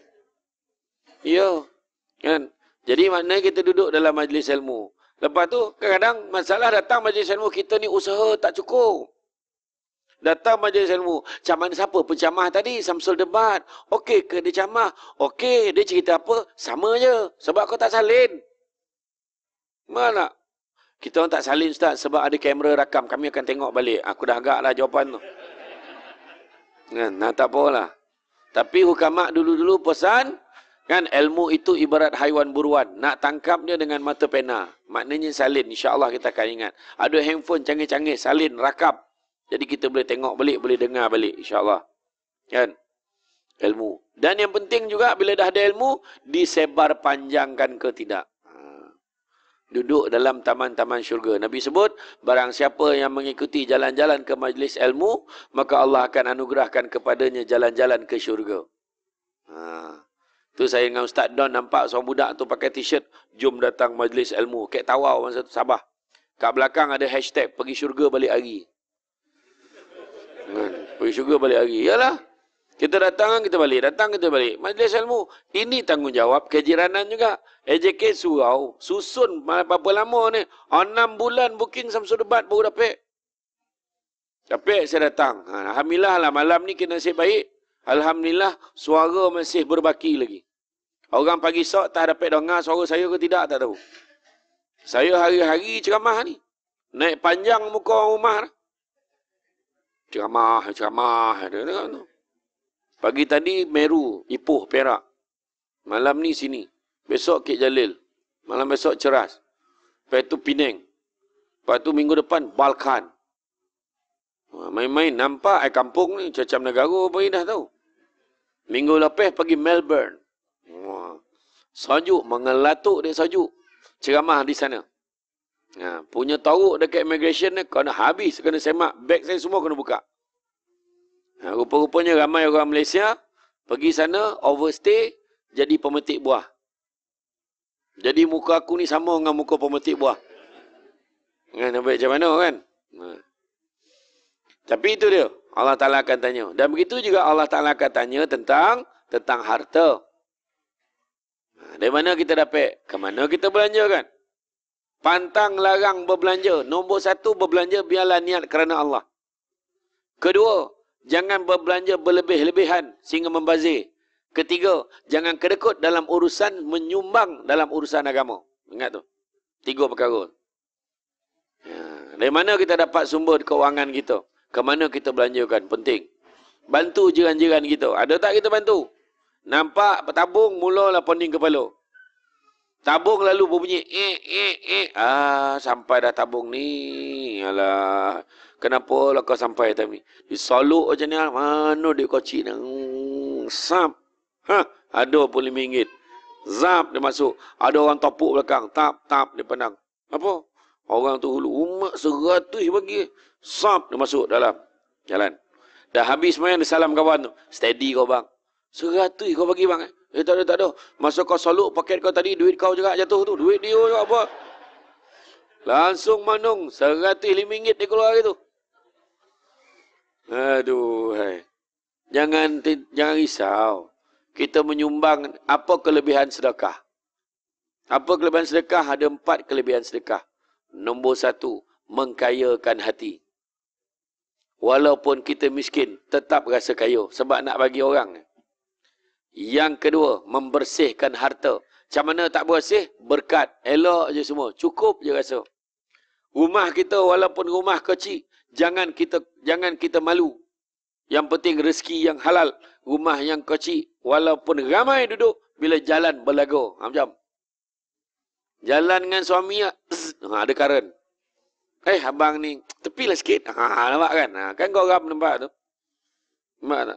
Ya. Kan? Jadi maknanya kita duduk dalam majlis ilmu. Lepas tu, kadang-kadang masalah datang majlis ilmu, kita ni usaha tak cukup. Datang majlis ilmu. Macam mana siapa pencamah tadi? Samsul debat. Okey ke dia camah? Okey, dia cerita apa? Sama je. Sebab kau tak salin. Mana? Kita orang tak salin Ustaz sebab ada kamera rakam. Kami akan tengok balik. Aku dah agak lah jawapan tu. Nah, tak apalah. Tapi hukamak dulu-dulu pesan, kan ilmu itu ibarat haiwan buruan. Nak tangkap dia dengan mata pena. Maknanya salin. InsyaAllah kita akan ingat. Ada handphone canggih-canggih. Salin, rakap. Jadi kita boleh tengok balik, boleh dengar balik. InsyaAllah. Kan? Ilmu. Dan yang penting juga bila dah ada ilmu, disebar panjangkan ke tidak. Duduk dalam taman-taman syurga. Nabi sebut, barang siapa yang mengikuti jalan-jalan ke majlis ilmu, maka Allah akan anugerahkan kepadanya jalan-jalan ke syurga. Tu saya dengan Ustaz Don nampak seorang budak tu pakai t-shirt, jom datang majlis ilmu. Kek Tawau masa tu, Sabah. Kat belakang ada hashtag, pergi syurga balik hari. Pergi syurga balik hari. Yalah. Kita datang, kita balik. Datang, kita balik. Majlis ilmu. Ini tanggungjawab kejiranan juga. AJK surau. Susun berapa lama ni. 6 bulan booking Samsul Debat baru dapat. Dapat saya datang. Alhamdulillah lah malam ni kena nasib baik. Alhamdulillah suara masih berbaki lagi. Orang pagi sok tak dapat dengar suara saya ke tidak, tak tahu. Saya hari-hari ceramah ni. Naik panjang muka orang rumah. Ceramah. Tengok tu. Pagi tadi Meru, Ipoh, Perak. Malam ni sini. Besok Kek Jalil. Malam besok Ceras. Lepas tu Penang. Lepas tu minggu depan Balkan. Main-main nampak kampung ni macam negara pergi dah tahu. Minggu lepas pergi Melbourne. Sajuk, mengelatuk dia sajuk. Ceramah di sana. Punya tahu dekat immigration ni kena habis, kena semak. Beg saya semua kena buka. Rupa-rupanya ramai orang Malaysia pergi sana, overstay, jadi pemetik buah. Jadi muka aku ni sama dengan muka pemetik buah. Kan, nampak macam mana kan? Tapi itu dia. Allah Ta'ala akan tanya. Dan begitu juga Allah Ta'ala akan tanya tentang harta. Dari mana kita dapat? Ke mana kita belanjakan? Pantang larang berbelanja. Nombor satu, berbelanja biarlah niat kerana Allah. Kedua, jangan berbelanja berlebih-lebihan sehingga membazir. Ketiga, jangan kedekut dalam urusan menyumbang dalam urusan agama. Ingat tu. 3 perkara. Dari mana kita dapat sumber keuangan kita? Ke mana kita belanjakan? Penting. Bantu jiran-jiran kita. Ada tak kita bantu? Nampak tabung, mulalah poning kepala. Tabung lalu berbunyi sampai dah tabung ni. Alah, kenapa lah kau sampai tadi? Disoluk macam ni, mana dia kocik ni? Sap. Ada RM25. Zap dia masuk. Ada orang topuk belakang. Tap dia pandang. Apa? Orang tu hulu umat 100 bagi. Sap dia masuk dalam jalan. Dah habis main dia salam kawan tu. Steady kau bang. 100 kau bagi bang. Tak ada. Masa kau soluk paket kau tadi, duit kau juga jatuh tu. Duit dia juga apa? Langsung manung. RM105 dia keluar itu. Aduh. Hai. Jangan risau. Kita menyumbang apa kelebihan sedekah. Apa kelebihan sedekah? Ada 4 kelebihan sedekah. Nombor 1, mengkayakan hati. Walaupun kita miskin, tetap rasa kaya. Sebab nak bagi orang. Yang kedua, membersihkan harta. Macam mana tak bersih? Berkat. Elok je semua. Cukup je rasa. Rumah kita walaupun rumah kecil, jangan kita malu. Yang penting rezeki yang halal. Rumah yang kecil, walaupun ramai duduk, bila jalan berlagu. Macam. Jalan dengan suami, ada karen. Abang ni, tepilah sikit. Nampak kan? Kan kau ram nampak tu. Nampak tak?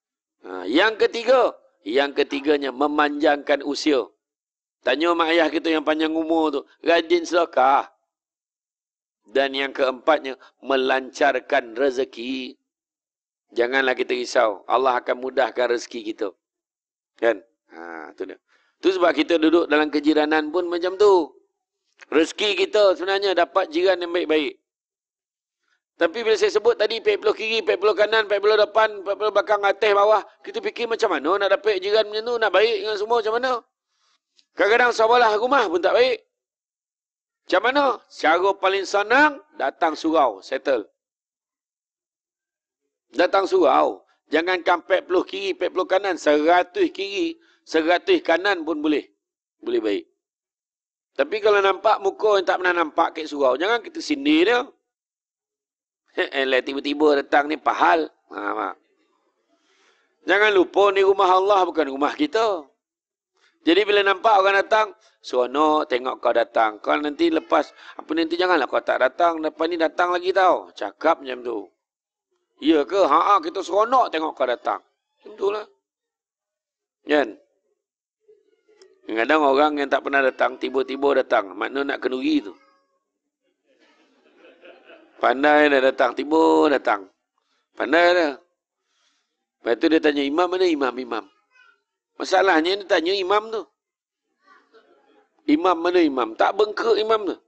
Yang ketiganya, memanjangkan usia. Tanya mak ayah kita yang panjang umur tu. Rajin sedekah. Dan yang keempatnya, melancarkan rezeki. Janganlah kita risau. Allah akan mudahkan rezeki kita. Kan? Tu dia. Tu sebab kita duduk dalam kejiranan pun macam tu. Rezeki kita sebenarnya dapat jiran yang baik-baik. Tapi bila saya sebut tadi 40 kiri, 40 kanan, 40 depan, 40 belakang, atas, bawah. Kita fikir macam mana nak dapat jiran macam tu, nak baik dengan semua macam mana. Kadang-kadang sebelah rumah pun tak baik. Macam mana? Cara paling senang, datang surau, settle. Datang surau. Jangankan 40 kiri, 40 kanan. 100 kiri, 100 kanan pun boleh. Boleh baik. Tapi kalau nampak muka yang tak pernah nampak kat surau, jangan kita sindir dia. Tiba-tiba datang ni pahal. Jangan lupa ni rumah Allah, bukan rumah kita. Jadi bila nampak orang datang, seronok tengok kau datang. Kau nanti lepas, janganlah kau tak datang. Lepas ni datang lagi tau. Cakap macam tu. Ya ke? Kita seronok tengok kau datang. Macam tu lah. Kan? Kadang-kadang orang yang tak pernah datang, tiba-tiba datang. Makna nak kenuri tu. Pandai dah datang, tiba datang. Pandai dah. Lepas tu dia tanya, imam mana imam? Masalahnya dia tanya imam tu. Imam mana imam? Tak bengkak imam tu.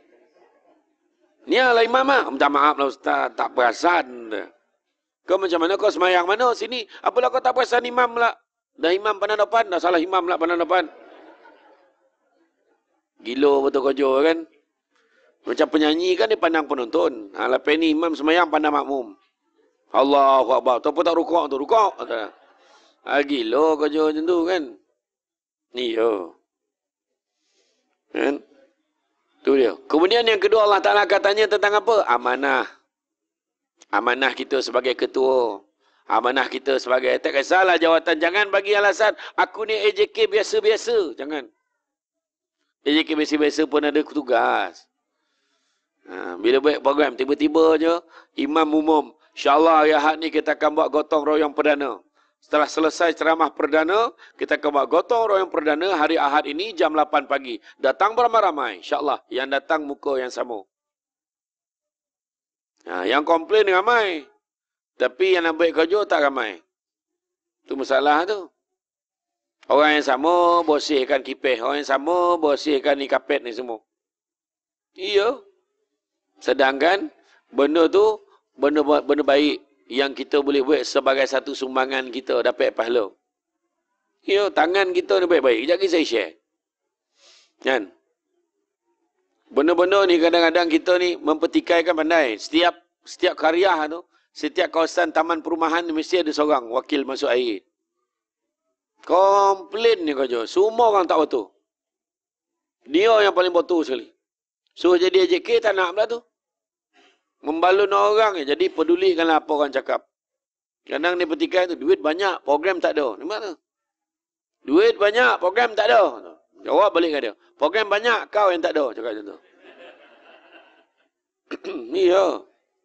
Ni lah imam lah. Minta maaf lah ustaz, tak perasan. Kau macam mana? Kau semayang mana? Sini. Apalah kau tak perasan imam lah. Dah imam pandang depan. Dah salah imam lah pandang depan. Gila betul kau jauh kan? Macam penyanyi kan dia pandang penonton. Lepas ni imam semayang pandang makmum. Allahu Akbar. Tu apa tak rukuk tu? Rukuk. Gila kau jauh macam tu kan? Ni yo. Kan? Tu dia. Kemudian yang kedua Allah Ta'ala katanya tentang apa? Amanah. Amanah kita sebagai ketua. Amanah kita sebagai, tak kisahlah jawatan. Jangan bagi alasan, aku ni AJK biasa-biasa. Jangan. AJK biasa-biasa pun ada tugas. Bila buat program, tiba-tiba je, imam umum. InsyaAllah hari Ahad ni kita akan buat gotong royong perdana. Setelah selesai ceramah perdana, kita akan buat gotong royong perdana hari Ahad ini jam 8 pagi. Datang beramai-ramai. InsyaAllah. Yang datang muka yang sama. Yang komplain ramai. Tapi yang nak buat kerja tak ramai. Itu masalah tu. Orang yang sama bersihkan kipis. Orang yang sama bersihkan ni kapet ni semua. Iya. Sedangkan benda tu benda baik yang kita boleh buat sebagai satu sumbangan kita dapat pahala. Ya, tangan kita ni baik-baik. Sekejap lagi saya share. Kan? Benda-benda ni kadang-kadang kita ni mempertikaikan pandai. Setiap karya tu, setiap kawasan taman perumahan mesti ada seorang wakil masuk air. Komplain ni kerja. Semua orang tak betul. Dia yang paling betul sekali. So jadi AJK tak nak pula tu. Membalun orang je. Jadi pedulikanlah apa orang cakap. Kadang ni petikai tu, duit banyak, program tak ada. Nampak tu? Duit banyak, program tak ada. Jawab balik kat dia. Program banyak, kau yang tak ada. Cakap macam tu. Ni ya.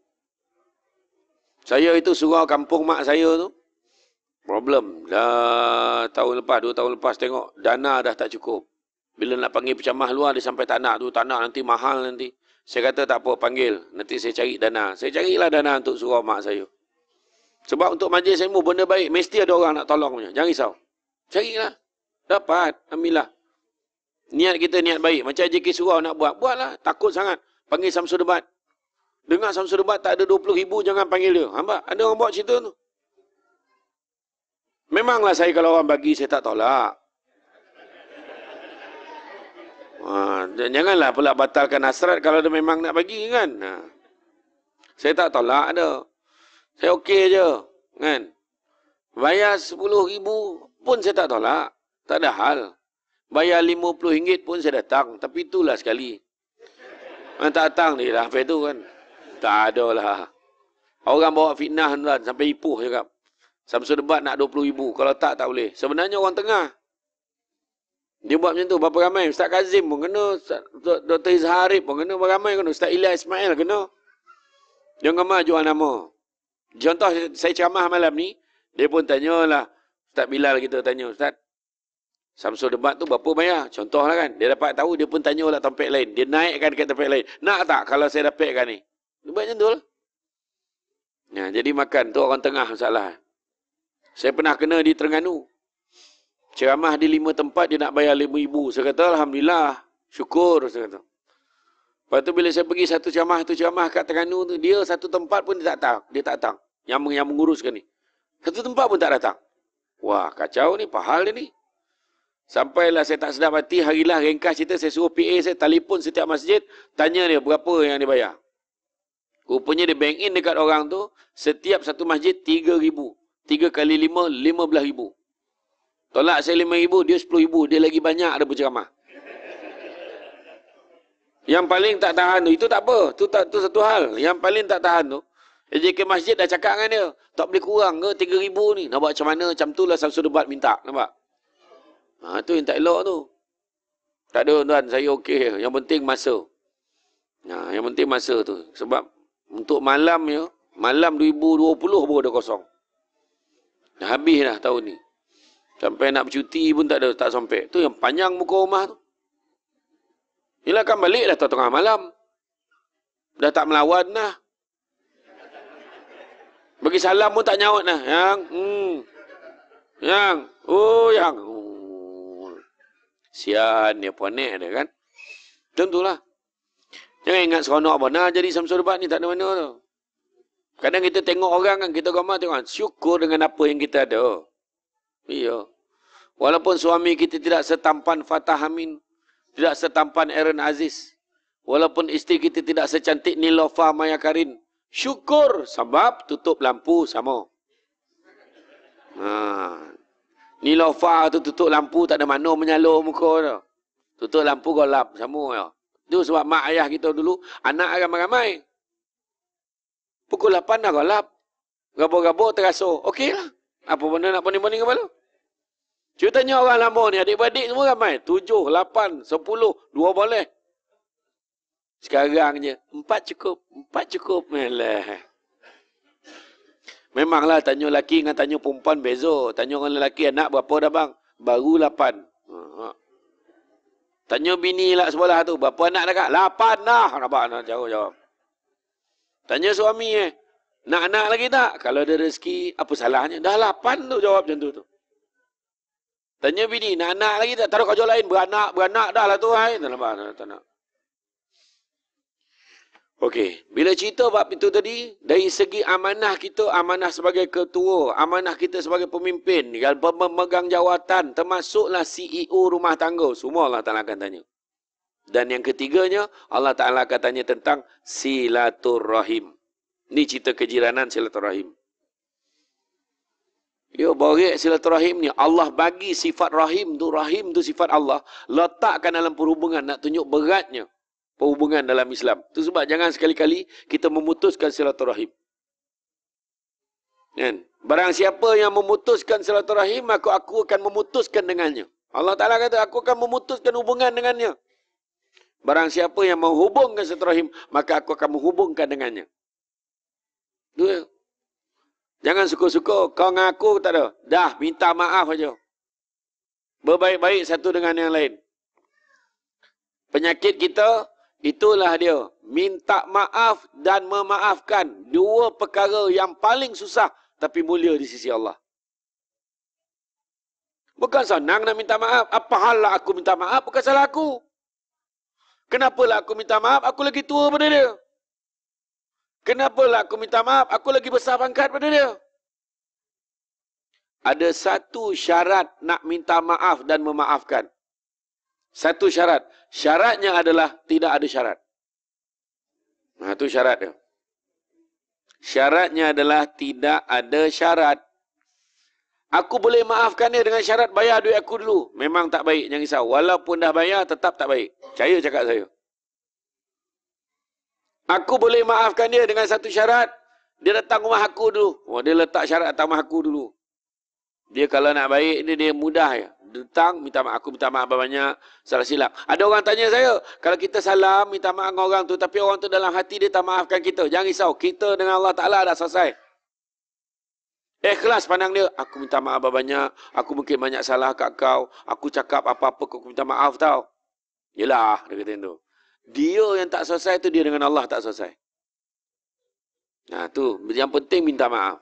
Saya itu surau kampung mak saya tu. Problem. Dah tahun lepas, 2 tahun lepas tengok. Dana dah tak cukup. Bila nak panggil pecamah luar, dia sampai tak nak tu. Tak nak nanti mahal nanti. Saya kata tak apa, panggil. Nanti saya cari dana. Saya carilah dana untuk surau mak saya. Sebab untuk majlis ilmu, benda baik. Mesti ada orang nak tolong punya. Jangan risau. Carilah. Dapat. Ambillah. Niat kita niat baik. Macam JK surau nak buat. Buatlah. Takut sangat. Panggil Samsul Debat. Dengar Samsul Debat tak ada 20,000, jangan panggil dia. Nampak? Ada orang buat cerita tu. Memanglah saya kalau orang bagi, saya tak tolak. Janganlah pula batalkan hasrat kalau dia memang nak bagi kan. Saya tak tolak ada. Saya okey je. Kan? Bayar 10,000 pun saya tak tolak. Tak ada hal. Bayar RM50 pun saya datang. Tapi itulah sekali. Tak datang ni lah. Apa itu kan? Tak ada lah. Orang bawa fitnah tuan. Sampai ipuh cakap. Samsul Debat nak 20,000. Kalau tak boleh. Sebenarnya orang tengah. Dia buat macam tu. Berapa ramai? Ustaz Kazim pun kena. Dr. Izharib pun kena. Berapa ramai kena. Ustaz Ilyas Ismail kena. Jangan gambar jual nama. Contoh saya ceramah malam ni. Dia pun tanyalah. Ustaz Bilal kita tanya. Ustaz. Samsul Debat tu berapa bayar? Contohlah kan. Dia dapat tahu. Dia pun tanyalah tempat lain. Dia naikkan ke tempat lain. Nak tak kalau saya dapatkan ni? Dia buat macam tu lah. Ya, jadi makan tu orang tengah masalah. Saya pernah kena di Terengganu. Ceramah di 5 tempat dia nak bayar RM5,000. Saya kata Alhamdulillah. Syukur saya kata. Lepas tu bila saya pergi satu ceramah kat Terengganu tu. Dia satu tempat pun dia tak datang. Dia tak datang. Yang menguruskan ni. Satu tempat pun tak datang. Wah kacau ni. Pahal dia ni. Sampailah saya tak sedap hati. Harilah ringkas cerita. Saya suruh PA saya telefon setiap masjid. Tanya dia berapa yang dia bayar. Rupanya dia bank in dekat orang tu. Setiap satu masjid 3,000. 3 kali 5, 15,000. Tolak saya 5,000, dia 10,000. Dia lagi banyak ada berceramah. Yang paling tak tahan tu, itu tak apa. Tu satu hal. Yang paling tak tahan tu, AJK Masjid dah cakap dengan dia. Tak boleh kurang ke 3,000 ni. Nak buat macam mana? Macam tu lah Samsul Debat minta. Nampak? Tu yang tak elok tu. Tak ada tuan, saya okey. Yang penting masa. Yang penting masa tu. Sebab untuk malam ya, malam 2020 baru ada kosong. Dah habis dah tahun ni. Sampai nak bercuti pun tak sampai. Tu yang panjang muka rumah tu. Yelah kan balik dah tengah malam. Dah tak melawan dah. Bagi salam pun tak nyaut dah. Yang. Sian dia ponek dia kan. Macam tu lah. Jangan ingat seronok benar jadi Samsul Debat ni tak ada mana tu. Kadang kita tengok orang kan, kita gambar tengok. Syukur dengan apa yang kita ada. Iya. Walaupun suami kita tidak setampan Fatah Amin. Tidak setampan Aaron Aziz. Walaupun isteri kita tidak secantik Nilofa Maya Karin. Syukur sebab tutup lampu sama. Nilofa tu tutup lampu tak ada mana menyalur muka tu. Tutup lampu golap sama ya. Itu sebab mak ayah kita dulu anak ramai-ramai. Pukul 8 dah golap. Gabur-gabur terasur. Okeylah. Apa benda nak poning-poning kepala? Ceritanya orang lama ni, adik-beradik semua ramai. 7, 8, 10, 2 boleh. Sekarang je, 4 cukup. 4 cukup. Memanglah tanya lelaki dengan tanya perempuan beza. Tanya orang lelaki, anak berapa dah bang? Baru 8. Tanya bini lah sebelah tu. Berapa anak dah kak? 8 dah. Nampak nak jawab. Tanya suami nak anak lagi tak? Kalau ada rezeki, apa salahnya? Dah 8 tu jawab macam tu. Tanya bini, nak anak lagi tak? Taruh kajol lain, beranak dah lah tu. Hai. Tak nak. Okey, bila cerita bab itu tadi, dari segi amanah kita, amanah sebagai ketua, amanah kita sebagai pemimpin, pemegang jawatan, termasuklah CEO rumah tangga, semua Allah Ta'ala akan tanya. Dan yang ketiganya, Allah Ta'ala akan tanya tentang silaturrahim. Ini cerita kejiranan silaturrahim. Ya, barik silaturahim ni. Allah bagi sifat rahim tu sifat Allah. Letakkan dalam perhubungan, nak tunjuk beratnya perhubungan dalam Islam. Itu sebab jangan sekali-kali kita memutuskan silaturahim. Kan? Barang siapa yang memutuskan silaturahim, maka aku akan memutuskan dengannya. Allah Ta'ala kata, aku akan memutuskan hubungan dengannya. Barang siapa yang menghubungkan silaturahim, maka aku akan menghubungkan dengannya. Dua. Jangan suka-suka. Kau ngaku tak ada. Dah, minta maaf aja. Berbaik-baik satu dengan yang lain. Penyakit kita, itulah dia. Minta maaf dan memaafkan. Dua perkara yang paling susah, tapi mulia di sisi Allah. Bukan senang nak minta maaf. Apa hal lah aku minta maaf? Bukan salah aku. Kenapalah aku minta maaf? Aku lagi tua pada dia. Kenapalah aku minta maaf? Aku lagi besar pangkat pada dia. Ada satu syarat nak minta maaf dan memaafkan. Satu syarat. Syaratnya adalah tidak ada syarat. Nah, itu syarat dia. Syaratnya adalah tidak ada syarat. Aku boleh maafkan dia dengan syarat bayar duit aku dulu. Memang tak baik, jangan risau. Walaupun dah bayar, tetap tak baik. Percaya cakap saya. Aku boleh maafkan dia dengan satu syarat. Dia datang rumah aku dulu. Oh, dia letak syarat datang rumah aku dulu. Dia kalau nak baik, dia mudah ya. Datang, minta maaf. Aku minta maaf banyak, salah silap. Ada orang tanya saya, kalau kita salam, minta maaf dengan orang tu, tapi orang tu dalam hati dia tak maafkan kita. Jangan risau, kita dengan Allah Ta'ala dah selesai. Ikhlas pandang dia. Aku minta maaf banyak, aku mungkin banyak salah kat kau. Aku cakap apa-apa, aku minta maaf tau. Yelah, dia kata tu. Dia yang tak selesai tu, dia dengan Allah tak selesai. Nah tu, yang penting minta maaf.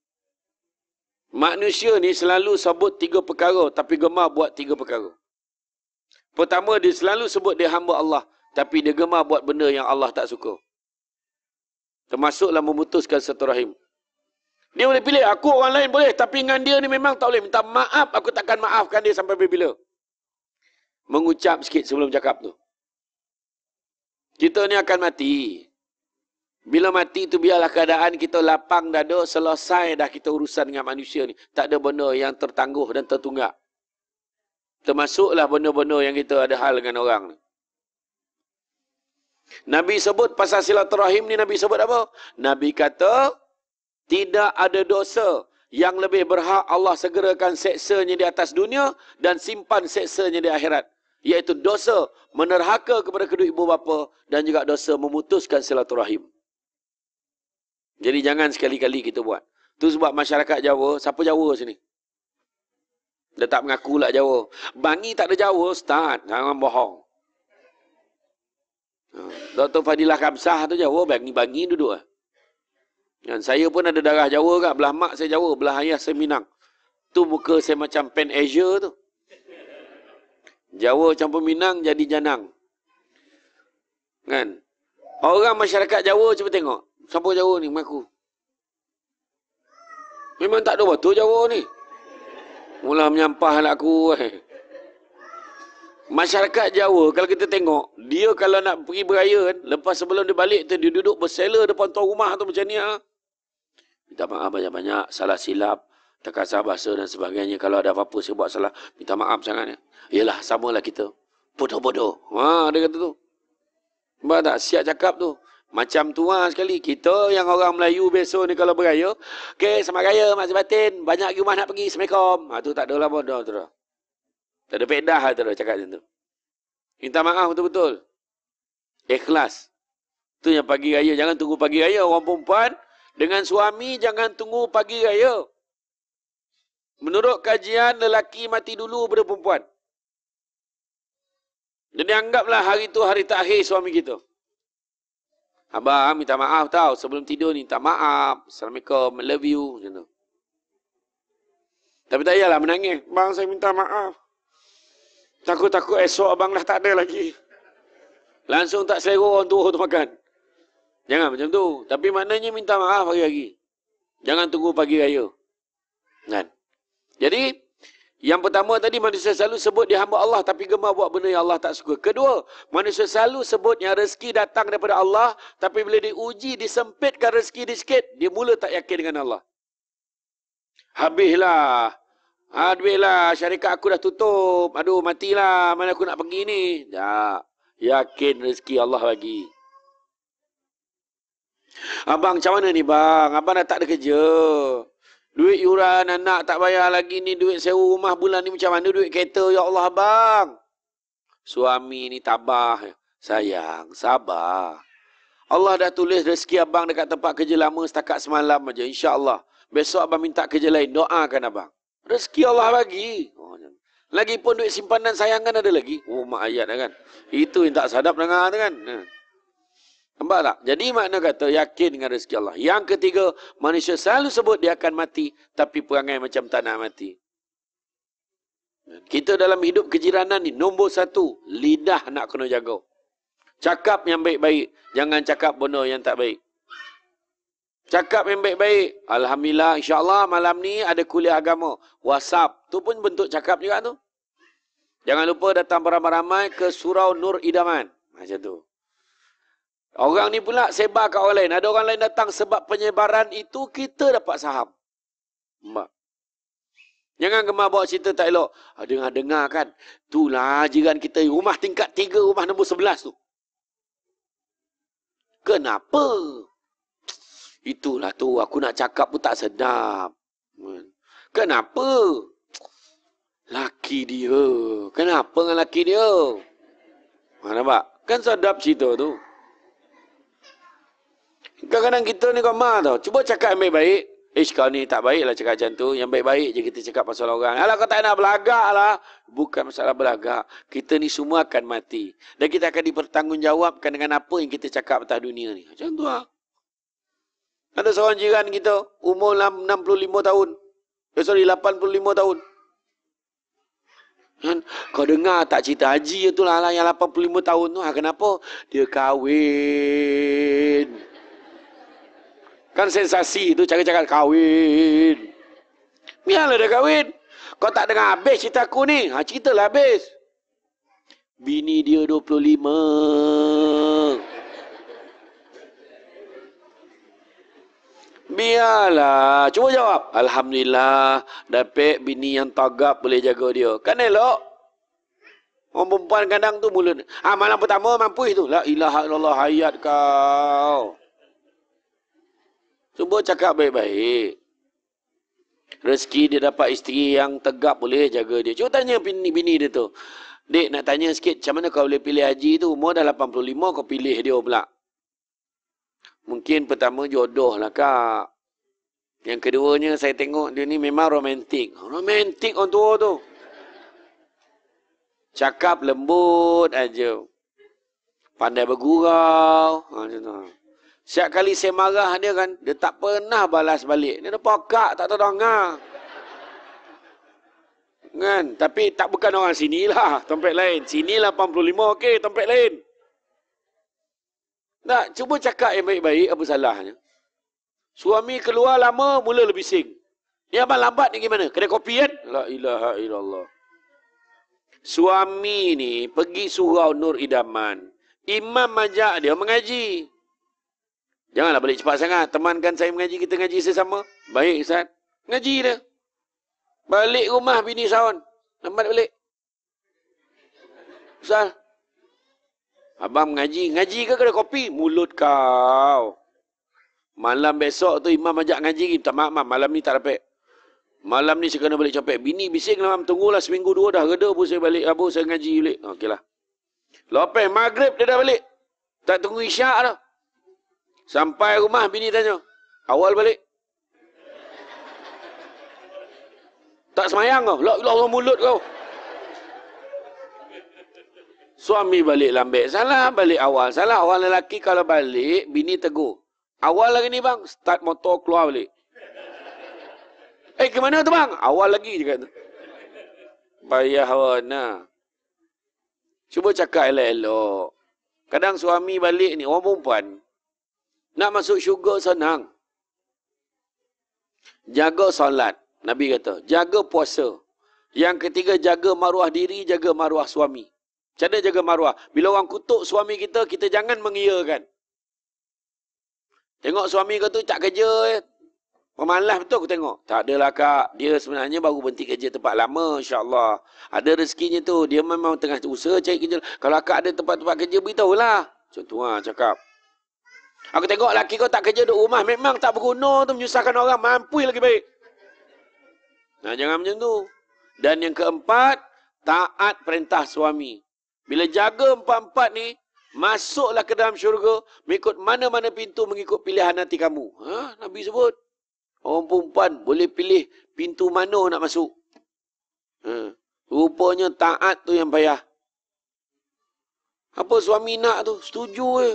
Manusia ni selalu sebut 3 perkara, tapi gemar buat 3 perkara. Pertama, dia selalu sebut dia hamba Allah, tapi dia gemar buat benda yang Allah tak suka. Termasuklah memutuskan silaturahim. Dia boleh pilih, aku orang lain boleh, tapi dengan dia ni memang tak boleh. Minta maaf, aku takkan maafkan dia sampai bila. Mengucap sikit sebelum cakap tu. Kita ni akan mati. Bila mati tu biarlah keadaan kita lapang dada, selesai dah kita urusan dengan manusia ni. Tak ada benda yang tertangguh dan tertunggak. Termasuklah benda-benda yang kita ada hal dengan orang ni. Nabi sebut pasal silaturahim ni, Nabi sebut apa? Nabi kata, tidak ada dosa yang lebih berhak Allah segerakan seksanya di atas dunia dan simpan seksanya di akhirat. Iaitu dosa menerhaka kepada kedua ibu bapa dan juga dosa memutuskan silaturahim. Jadi jangan sekali-kali kita buat. Tu sebab masyarakat Jawa, siapa Jawa sini? Dia tak mengaku lah Jawa. Bangi tak ada Jawa, Ustaz. Jangan bohong. Dr. Fadilah Kamsah tu Jawa, Bangi duduk. Dan saya pun ada darah Jawa kat. Belah mak saya Jawa, belah ayah saya Minang. Tu muka saya macam Pan Asia tu. Jawa campur Minang jadi Janang. Kan? Orang masyarakat Jawa cuba tengok. Siapa Jawa ni mengaku? Memang tak ada betul Jawa ni. Mula menyampah lah aku. Masyarakat Jawa, kalau kita tengok, dia kalau nak pergi beraya kan, lepas sebelum dia balik tu, dia duduk bersela depan tuan rumah tu macam ni. Minta maaf banyak-banyak, salah silap, terkasar bahasa dan sebagainya. Kalau ada apa-apa saya buat salah, minta maaf sangat. Yelah, samalah kita. Bodoh-bodoh. Dia kata tu. Nampak tak? Siap cakap tu. Macam tu sekali. Kita yang orang Melayu besok ni kalau beraya, okay, selamat raya, mak batin. Banyak lagi rumah nak pergi. Assalamualaikum. Tu tak adalah bodoh tu dah. Tak ada pedah tu dah cakap macam tu. Minta maaf betul-betul. Ikhlas. Tu yang pagi raya. Jangan tunggu pagi raya. Orang perempuan dengan suami jangan tunggu pagi raya. Menurut kajian, lelaki mati dulu daripada perempuan. Jadi anggaplah hari tu hari terakhir suami kita. Abang minta maaf tau. Sebelum tidur ni minta maaf. Assalamualaikum, I love you. Macam tu. Tapi tak payahlah menangis. Bang, saya minta maaf. Takut-takut esok abang dah tak ada lagi. Langsung tak selera orang tua tu makan. Jangan macam tu. Tapi maknanya minta maaf hari-hari. Jangan tunggu pagi raya. Kan? Jadi, yang pertama tadi manusia selalu sebut dia hamba Allah tapi gemar buat benda yang Allah tak suka. Kedua, manusia selalu sebut yang rezeki datang daripada Allah tapi bila diuji, disempitkan rezeki dia sikit, dia mula tak yakin dengan Allah. Habislah, syarikat aku dah tutup. Aduh, matilah. Mana aku nak pergi ni? Tak. Yakin rezeki Allah bagi. Abang, macam mana ni bang? Abang dah tak ada kerja. Duit yuran anak tak bayar lagi ni. Duit sewa rumah bulan ni macam mana? Duit kereta. Ya Allah, abang. Suami ni tabah. Sayang, sabar. Allah dah tulis rezeki abang dekat tempat kerja lama setakat semalam aja. InsyaAllah. Besok abang minta kerja lain. Doakan abang. Rezeki Allah bagi. Lagipun duit simpanan sayangan ada lagi. Oh, mak ayat kan. Itu yang tak sadap dengar tu kan. Nampak tak? Jadi makna kata yakin dengan rezeki Allah. Yang ketiga, manusia selalu sebut dia akan mati. Tapi perangai macam tak nak mati. Kita dalam hidup kejiranan ni, nombor satu, lidah nak kena jaga. Cakap yang baik-baik. Jangan cakap benda yang tak baik. Cakap yang baik-baik. Alhamdulillah, insyaAllah malam ni ada kuliah agama. WhatsApp. Tu pun bentuk cakap juga tu. Jangan lupa datang beramai-ramai ke Surau Nur Idaman. Macam tu. Orang ni pula sebar kat orang lain. Ada orang lain datang sebab penyebaran itu kita dapat saham. Mbak. Jangan gemar bawa cerita tak elok. Dengar-dengar kan. Itulah jiran kita. Rumah tingkat 3, rumah nombor 11 tu. Kenapa? Itulah tu. Aku nak cakap pun tak sedap. Kenapa? Laki dia. Kenapa dengan laki dia? Nampak? Kan sedap cerita tu. Kadang-kadang kita ni gemar tau. Cuba cakap yang baik-baik. Kau ni tak baiklah cakap macam tu. Yang baik-baik je kita cakap pasal orang. Alah, kau tak nak belagak lah. Bukan masalah belagak. Kita ni semua akan mati. Dan kita akan dipertanggungjawabkan dengan apa yang kita cakap atas dunia ni. Macam tu lah. Ada seorang jiran kita, umur 65 tahun. 85 tahun. Kan? Kau dengar tak cerita haji tu lah yang 85 tahun tu. Kenapa? Dia kahwin. Kan sensasi tu cara cakap kahwin. Biarlah dia kahwin. Kau tak dengar habis cerita aku ni. Ceritalah habis. Bini dia 25. Biarlah. Cuba jawab. Alhamdulillah. Dapat bini yang tagap boleh jaga dia. Kan elok? Orang perempuan kadang tu mula. Malam pertama mampu itu. La ilaha illallah hayat kau. Cuba cakap baik-baik. Rezeki dia dapat isteri yang tegap boleh jaga dia. Cuba tanya bini dia tu. Dek, nak tanya sikit. Macam mana kau boleh pilih haji tu? Umur dah 85 kau pilih dia pula. Mungkin pertama jodoh lah kak. Yang keduanya saya tengok dia ni memang romantik. Romantik orang tua tu. Cakap lembut aja. Pandai bergurau. Macam tu. Setiap kali saya marah dia kan, dia tak pernah balas balik. Dia pakak, tak tahu dengar. Kan? Tapi tak bukan orang sini lah. Tempat lain. Sini 85 okey, tempat lain. Tak, cuba cakap yang baik-baik, apa salahnya? Suami keluar lama, mula lebih bising. Ni abang lambat ni gimana? Kedai kopi kan? La ilaha illallah. Suami ni pergi surau Nur Idaman. Imam ajak dia mengaji. Janganlah balik cepat sangat. Temankan saya mengaji, kita ngaji sesama. Baik Ustaz. Ngaji dia. Balik rumah bini sawan. Lambat balik. Ustaz. Abang mengaji. Ngaji ke kedai kopi? Mulut kau. Malam besok tu imam ajak ngaji. Minta maaf, malam ni tak dapat. Malam ni saya kena balik capek. Bini bising lah, tunggulah seminggu dua dah reda pun saya balik. Abu saya ngaji balik. Okeylah. Lepas maghrib dia dah balik. Tak tunggu isyak dah. Sampai rumah bini tanya. Awal balik. Tak semayang kau. La ilah mulut kau. Suami balik lambek salah, balik awal salah. Orang lelaki kalau balik, bini tegur. Awal lagi ni bang, start motor keluar balik. Ke mana tu bang? Awal lagi je kat tu. Payah warna. Cuba cakap elok-elok. Kadang suami balik ni, orang perempuan, nak masuk syurga senang. Jaga solat. Nabi kata, jaga puasa. Yang ketiga, jaga maruah diri, jaga maruah suami. Macam mana jaga maruah? Bila orang kutuk suami kita, kita jangan mengiyakan. Tengok suami kau tu tak kerja, pemalas betul aku tengok. Tak adalah kak, dia sebenarnya baru berhenti kerja tempat lama, insyaAllah. Ada rezekinya tu, dia memang tengah usaha cari kerja. Kalau akak ada tempat-tempat kerja, beritahulah. Macam tu lah cakap. Aku tengok laki kau tak kerja duduk rumah, memang tak berguna tu, menyusahkan orang, mampu lagi baik. Nah, jangan macam tu. Dan yang keempat, taat perintah suami. Bila jaga empat-empat ni, masuklah ke dalam syurga, mengikut mana-mana pintu mengikut pilihan hati kamu. Nabi sebut. Orang perempuan boleh pilih pintu mana nak masuk. Rupanya taat tu yang payah. Apa suami nak tu? Setuju je.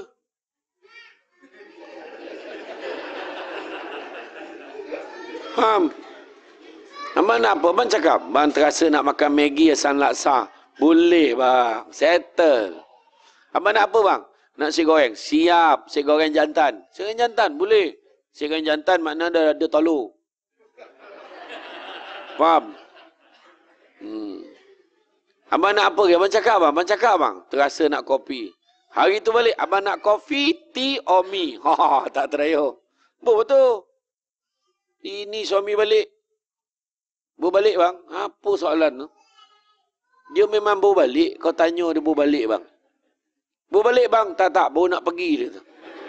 Faham? Abang nak apa? Abang cakap, abang terasa nak makan Maggi asam laksa. Boleh bang. Settle. Abang nak apa bang? Nak nasi goreng? Siap. Nasi goreng jantan. Nasi goreng jantan? Boleh. Nasi goreng jantan makna ada telur. Faham? Abang nak apa? Abang cakap bang. Abang cakap bang. Terasa nak kopi. Hari tu balik. Abang nak kopi, tea or me? Tak terayo. Betul. Ini suami balik. Berbalik bang. Apa soalan tu? Dia memang berbalik. Kau tanya dia berbalik bang. Berbalik bang. Tak. Baru nak pergi dia tu.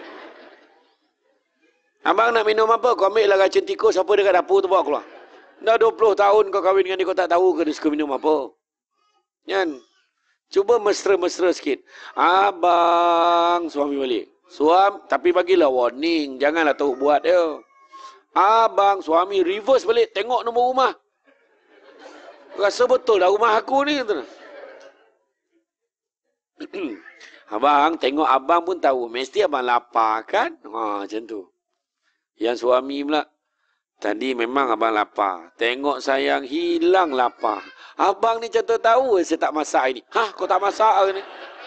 Abang nak minum apa? Kau ambil lah racun tikus. Siapa dekat dapur tu bawa keluar. Dah 20 tahun kau kahwin dengan dia. Kau tak tahu ke dia suka minum apa? Kan? Cuba mesra-mesra sikit. Abang. Suami balik. Tapi bagilah warning. Janganlah tahu buat dia. Abang. Suami reverse balik. Tengok nombor rumah. Rasa betul dah rumah aku ni. Abang, tengok abang pun tahu. Mesti abang lapar kan? Macam tu. Yang suami pula. Tadi memang abang lapar. Tengok sayang hilang lapar. Abang ni contoh tahu saya tak masak ini. Kau tak masak hari ni?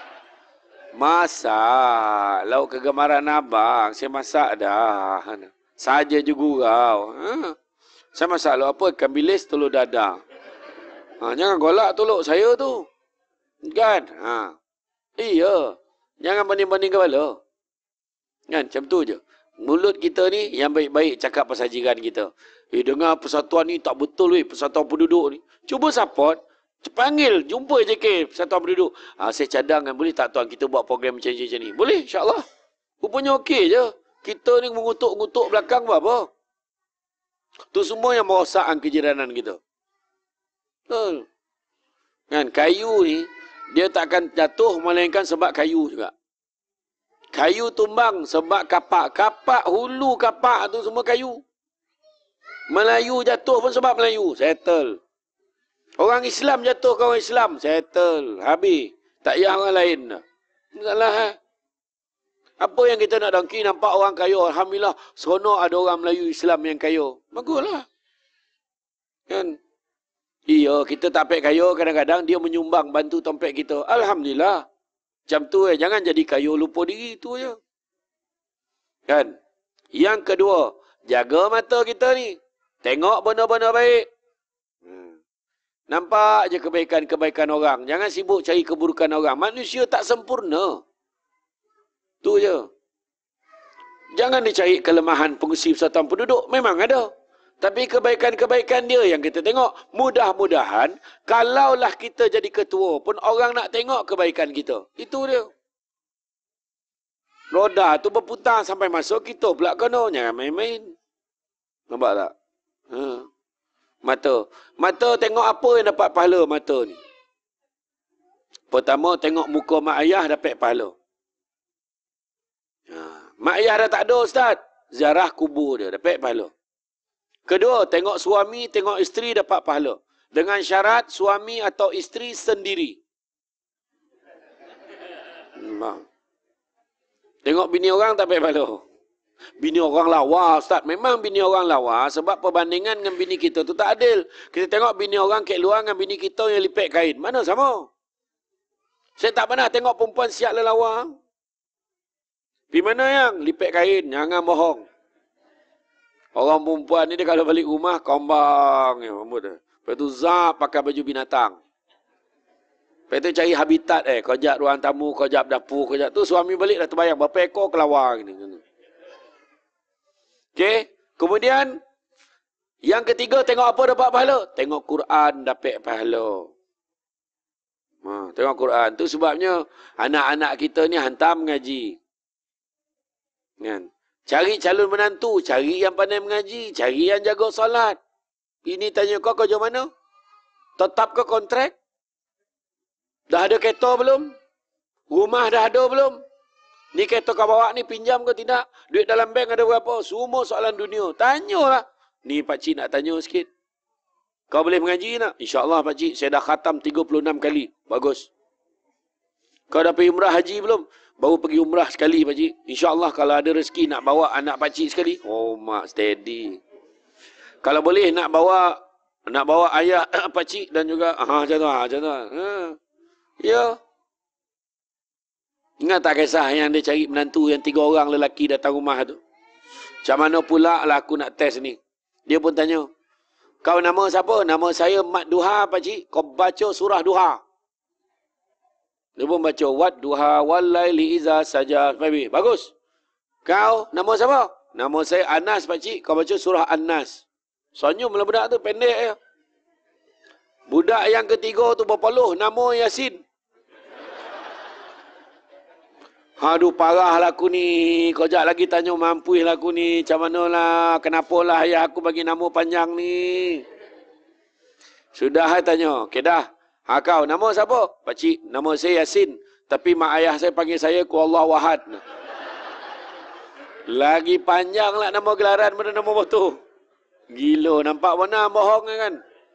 Masak. Lauk kegemaran abang. Saya masak dah. Saja je gurau. Saya masak lauk apa? Ikan bilis, telur dadah. Jangan golak tolok saya tu. Kan? Iya. Jangan banding-banding kepala. Kan? Macam tu je. Mulut kita ni yang baik-baik cakap pasal jiran kita. Dengar persatuan ni tak betul weh. Persatuan penduduk ni. Cuba support. Panggil. Jumpa JK persatuan penduduk. Saya cadang kan. Boleh tak tuan kita buat program macam ni? Boleh insyaAllah. Rupanya okey je. Kita ni mengutuk-ngutuk belakang apa? Tu semua yang merosakkan kejiranan kita. Betul. Kan, kayu ni, dia takkan jatuh melainkan sebab kayu juga. Kayu tumbang sebab kapak. Kapak, hulu kapak tu semua kayu. Melayu jatuh pun sebab Melayu. Settle. Orang Islam jatuh ke orang Islam. Settle. Habis. Tak payah orang lain. Salah. Apa yang kita nak dongki nampak orang kaya. Alhamdulillah. Seronok ada orang Melayu Islam yang kaya. Baguslah. Kan? Iya, kita tapek kaya kadang-kadang dia menyumbang bantu tompek kita. Alhamdulillah. Macam tu jangan jadi kaya lupa diri tu je. Kan? Yang kedua, jaga mata kita ni. Tengok benda-benda baik. Nampak je kebaikan-kebaikan orang. Jangan sibuk cari keburukan orang. Manusia tak sempurna. Tu je. Jangan dicari kelemahan pengusi persatuan penduduk. Memang ada. Tapi kebaikan-kebaikan dia yang kita tengok. Mudah-mudahan, kalaulah kita jadi ketua pun orang nak tengok kebaikan kita. Itu dia. Roda tu berputar sampai masuk kita pula kena. Jangan main-main. Nampak tak? Mata. Mata tengok apa yang dapat pahala mata ni. Pertama, tengok muka mak ayah dapat pahala. Mak ayah dah tak ada Ustaz. Ziarah kubur dia dapat pahala. Kedua, tengok suami, tengok isteri dapat pahala. Dengan syarat suami atau isteri sendiri. Tengok bini orang tak dapat pahala. Bini orang lawa, Ustaz. Memang bini orang lawa sebab perbandingan dengan bini kita tu tak adil. Kita tengok bini orang kat luar dengan bini kita yang lipet kain. Mana sama? Saya tak pernah tengok perempuan siap lelawa. Di mana yang lipet kain? Jangan bohong. Orang perempuan ni dia kalau balik rumah, kombang ya, rambut dia. Lepas tu zap pakai baju binatang. Lepas tu cari habitat kau jap ruang tamu, kau jap dapur, kau jap tu suami balik dah terbayang berapa ekor kelawar gini. Okey, kemudian yang ketiga tengok apa dapat pahala? Tengok Quran dapat pahala. Tengok Quran. Tu sebabnya anak-anak kita ni hantar mengaji. Kan? Cari calon menantu, cari yang pandai mengaji, cari yang jaga solat. Ini tanya kau kerja mana? Tetap ke kontrak? Dah ada kereta belum? Rumah dah ada belum? Ni kereta kau bawa ni pinjam ke tidak? Duit dalam bank ada berapa? Semua soalan dunia. Tanyalah. Ni pakcik nak tanya sikit. Kau boleh mengaji tak? InsyaAllah pakcik, saya dah khatam 36 kali. Bagus. Kau dah pergi umrah haji belum? Baru pergi umrah sekali pakcik. InsyaAllah kalau ada rezeki nak bawa anak pakcik sekali. Oh mak steady. Kalau boleh nak bawa ayah pakcik dan juga macam tu. Ya. Ingat tak kisah yang dia cari menantu yang 3 orang lelaki datang rumah tu? Macam mana pula lah aku nak test ni? Dia pun tanya, kau nama siapa? Nama saya Mat Duha pakcik. Kau baca surah Duha. Dia pun baca, Wat Duha Walaili Iza Saja. Bagus. Kau nama siapa? Nama saya Anas pakcik. Kau baca surah An-Nas. Senyum lah budak tu, pendek ya. Budak yang ketiga tu berpeluh, nama Yasin. Aduh, parah lah aku ni. Kau jap lagi tanya mampu lah aku ni. Macam mana lah, kenapa lah ayah aku bagi nama panjang ni. Sudah tanya. Okey dah. Kau, nama siapa? Pakcik, nama saya Yasin. Tapi mak ayah saya panggil saya Kuallahu Ahad. Lagi panjang lah nama gelaran pada nama tu. Gila, nampak mana bohong kan?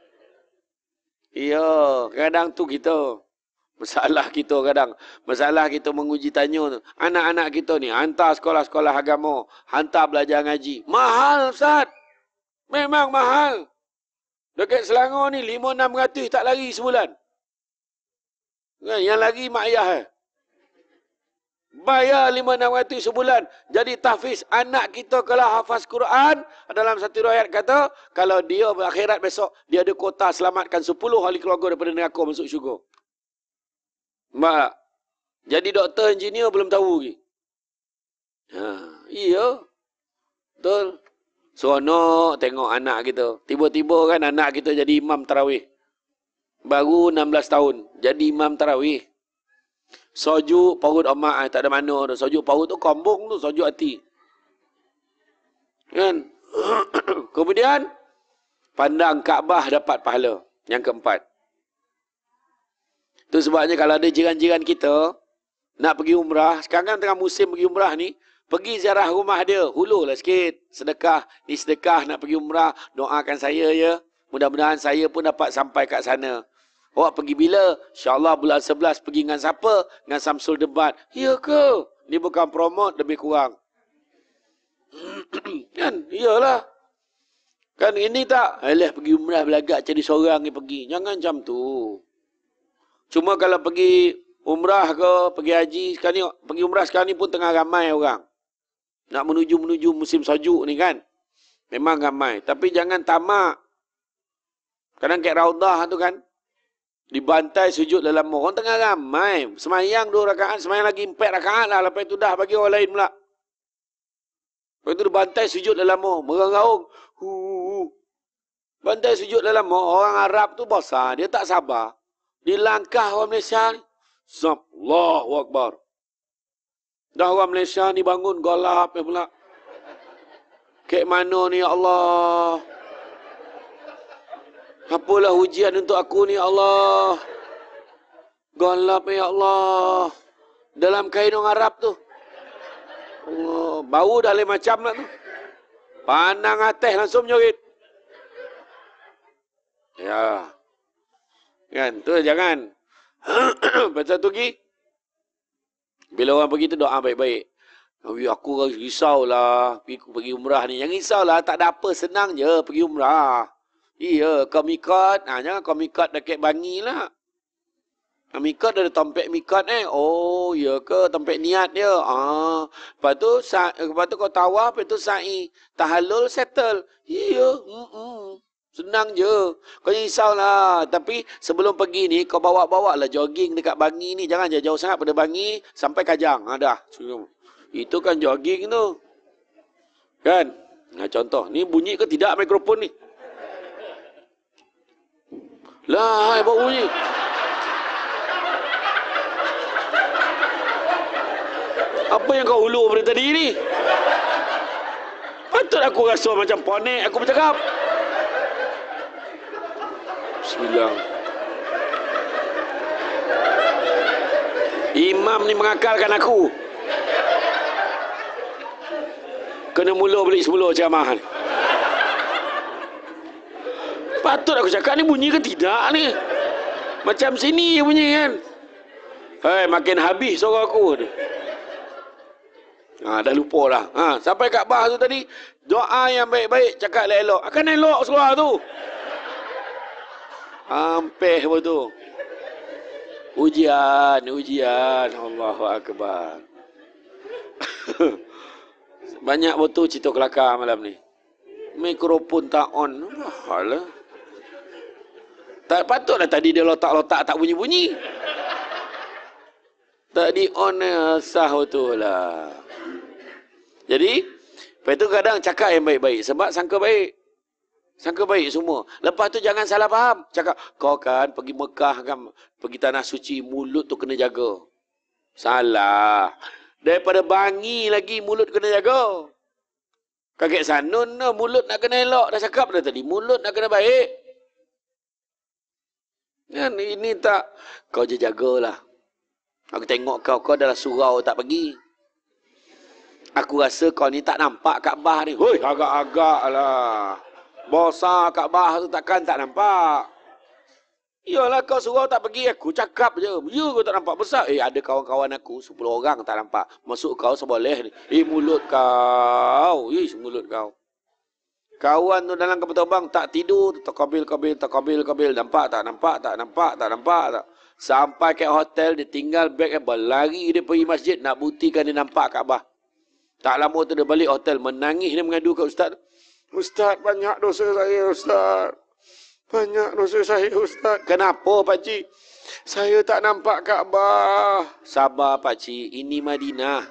Ya, kadang tu kita. Masalah kita menguji tanya tu. Anak-anak kita ni hantar sekolah-sekolah agama, hantar belajar ngaji. Mahal Ustaz. Memang mahal. Dekat Selangor ni 5-600 tak lari sebulan. Yang lagi mak ayah bayar 5-600 sebulan. Jadi tahfiz. Anak kita kalau hafaz Quran, dalam satu riwayat kata, kalau dia berakhirat besok, dia ada kota selamatkan 10 ahli keluarga daripada neraka masuk syurga. Mak, jadi doktor engineer belum tahu lagi. Iya. Betul. Seronok tengok anak kita. Tiba-tiba kan anak kita jadi imam tarawih. Baru 16 tahun. Jadi imam tarawih. Sojuk parut omak tak ada mana dah. Sojuk parut tu kombong tu, sojuk hati. Kan? Kemudian pandang Kaabah dapat pahala. Yang keempat. Itu sebabnya kalau ada jiran-jiran kita nak pergi umrah, sekarang kan tengah musim pergi umrah ni, pergi ziarah rumah dia, hululah sikit, sedekah, ni sedekah nak pergi umrah, doakan saya ya, mudah-mudahan saya pun dapat sampai kat sana. Awak pergi bila? InsyaAllah bulan 11 pergi dengan siapa? Dengan Samsul Debat. Ya ke? Ni bukan promote lebih kurang. Kan? Iyalah. Kan ini tak? Alah pergi umrah belagak jadi seorang ni pergi. Jangan macam tu. Cuma kalau pergi umrah ke, pergi haji, sekarang ni, pergi umrah sekarang ni pun tengah ramai orang. Nak menuju musim sejuk ni kan. Memang ramai. Tapi jangan tamak. Kadang kat Raudah tu kan, dibantai sujud dalam orang tengah ramai. Semayang 2 rakaat, semayang lagi 4 rakaat lah. Lepas tu dah bagi orang lain pula. Lepas tu dibantai sujud dalam orang. Merang-raung. Bantai sujud dalam orang. Orang Arab tu bosan. Dia tak sabar. Di langkah orang Malaysia ni. Allahu Akbar. Dah orang Malaysia ni bangun golap ya pula. Kek mana ni ya Allah. Apalah ujian untuk aku ni ya Allah. Golap ya Allah. Dalam kain orang Arab tu. Oh, bau dah lain macam lah tu. Pandang atas langsung menyorit. Ya. Kan, tu jangan. Lepas tu pergi. Bila orang pergi tu doa baik-baik. Aku risaulah pergi umrah ni. Jangan risaulah, tak ada apa, senang je pergi umrah. Iya, kau mikot. Jangan kau mikot dekat Bangi lah. Mikot ada tempat mikot Oh, ya ke tempat niat dia. Lepas tu kau tawaf, lepas tu sa'i. Tahallul, settle. Iya, senang je. Kau risaulah. Tapi sebelum pergi ni, kau bawa lah jogging dekat Bangi ni. Jangan jauh sangat pada Bangi sampai Kajang. Dah. Itu kan jogging tu. Kan? Contoh. Ni bunyi ke tidak mikrofon ni? Lah, bawa bunyi. Apa yang kau ulur pada tadi ni? Patut aku rasa macam ponek aku bercakap. Bismillah. Imam ni mengakalkan aku. Kena mula balik semula ceramah ni. Patut aku cakap ni bunyi ke tidak ni? Macam sini bunyi kan? Makin habis suara aku ni. Dah lupa dah. Sampai Kaabah tu tadi, doa yang baik-baik, cakap elok. Akan elok suara tu. Hampir betul. Ujian. Allahu Akbar. Banyak betul cerita kelakar malam ni. Mikrofon tak on. Alah. Tak patutlah tadi dia lotak-lotak tak bunyi-bunyi. Tadi on sah betul lah. Jadi, lepas tu kadang cakap yang baik-baik. Sebab sangka baik. Sangka baik semua. Lepas tu jangan salah faham. Cakap, kau kan pergi Mekah kan, pergi Tanah Suci, mulut tu kena jaga. Salah. Daripada Bangi lagi mulut kena jaga. Kakek Sanun mulut nak kena elok. Dah cakap dah tadi. Mulut nak kena baik. Kan ini tak. Kau je jagalah. Aku tengok kau dalam surau tak pergi. Aku rasa kau ni tak nampak Kaabah ni. Hoi, agak-agak lah. Besar Kaabah tu takkan tak nampak. Iyalah kau surau tak pergi, aku cakap je. Ya kau tak nampak besar. Ada kawan-kawan aku, 10 orang tak nampak. Masuk kau seboleh ni. Mulut kau. Mulut kau. Kawan tu dalam kapal terbang tak tidur. Takabil. Nampak tak. Sampai ke hotel, dia tinggal beg, berlari dia pergi masjid nak buktikan dia nampak Kaabah. Tak lama tu dia balik hotel, menangis dia mengadu ke Ustaz. Ustaz, banyak dosa saya Ustaz. Banyak dosa saya Ustaz. Kenapa pakcik? Saya tak nampak Kaabah. Sabar pakcik, ini Madinah.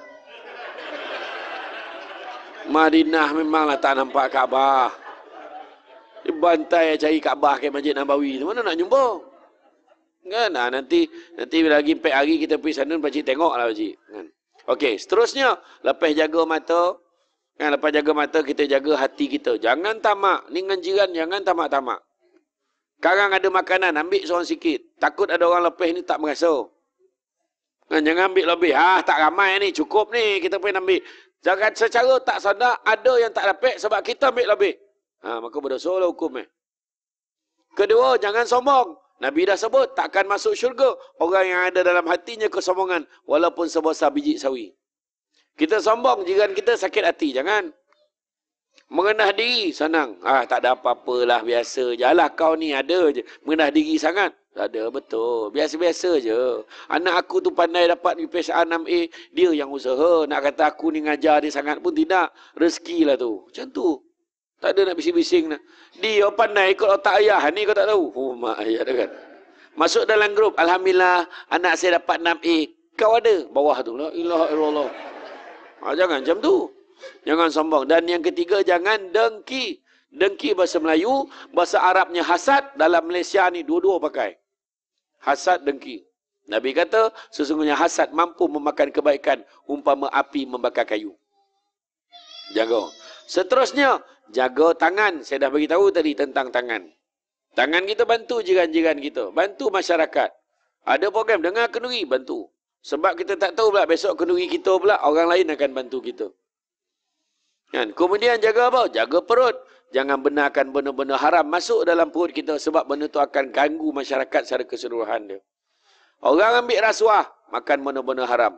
Madinah memanglah tak nampak Kaabah. Dia bantai cari Kaabah ke Masjid Nabawi. Mana nak jumpa? Kan? Nanti lagi 4 hari kita pergi sana, pakcik tengoklah pakcik. Kan? Okey, seterusnya. Lepas jaga mata. Kan? Lepas jaga mata, kita jaga hati kita. Jangan tamak. Ni dengan jiran, jangan tamak-tamak. Sekarang ada makanan, ambil seorang sikit. Takut ada orang lepas ni tak merasa. Kan? Jangan ambil lebih. Tak ramai ni, cukup ni. Kita pergi ambil. Jangan secara tak sadar, ada yang tak dapat sebab kita ambil lebih. Maka berdosa lah hukum. Kedua, jangan sombong. Nabi dah sebut, takkan masuk syurga orang yang ada dalam hatinya kesombongan, walaupun sebesar biji sawi. Kita sombong, jiran kita sakit hati. Jangan. Merendah diri, senang. Tak ada apa-apalah, biasa je. Alah kau ni ada je. Merendah diri sangat. Tak ada, betul. Biasa-biasa je. Anak aku tu pandai dapat PPSA 6A. Dia yang usaha. Nak kata aku ni ngajar dia sangat pun tidak. Rezeki lah tu. Macam tu. Tak ada nak bising-bising. Dia pandai ikut otak ayah. Ni kau tak tahu. Mak ayah dah kan. Masuk dalam grup. Alhamdulillah. Anak saya dapat 6A. Kau ada. Bawah tu. La ilaha illallah. Jangan macam tu. Jangan sombong. Dan yang ketiga, jangan dengki. Dengki bahasa Melayu, bahasa Arabnya hasad. Dalam Malaysia ni dua-dua pakai. Hasad, dengki. Nabi kata, sesungguhnya hasad mampu memakan kebaikan umpama api membakar kayu. Jaga. Seterusnya, jaga tangan. Saya dah beritahu tadi tentang tangan. Tangan kita bantu jiran-jiran kita. Bantu masyarakat. Ada program, dengar kenduri, bantu. Sebab kita tak tahu pula besok kenduri kita pula, orang lain akan bantu kita. Kan? Kemudian jaga apa? Jaga perut. Jangan benarkan benda-benda haram masuk dalam perut kita sebab benda itu akan ganggu masyarakat secara keseluruhan dia. Orang ambil rasuah, makan benda-benda haram.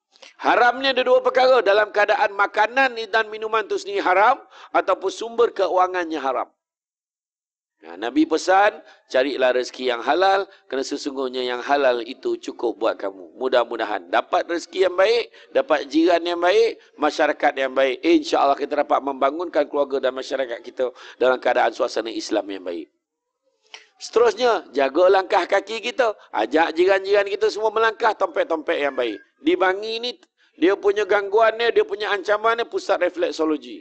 Haramnya ada dua perkara. Dalam keadaan makanan dan minuman itu sendiri haram, ataupun sumber keuangannya haram. Nabi pesan, carilah rezeki yang halal, kerana sesungguhnya yang halal itu cukup buat kamu. Mudah-mudahan dapat rezeki yang baik, dapat jiran yang baik, masyarakat yang baik. InsyaAllah kita dapat membangunkan keluarga dan masyarakat kita dalam keadaan suasana Islam yang baik. Seterusnya, jaga langkah kaki kita. Ajak jiran-jiran kita semua melangkah tompek-tompek yang baik. Di Bangi ni, dia punya gangguannya, dia punya ancamannya pusat refleksologi.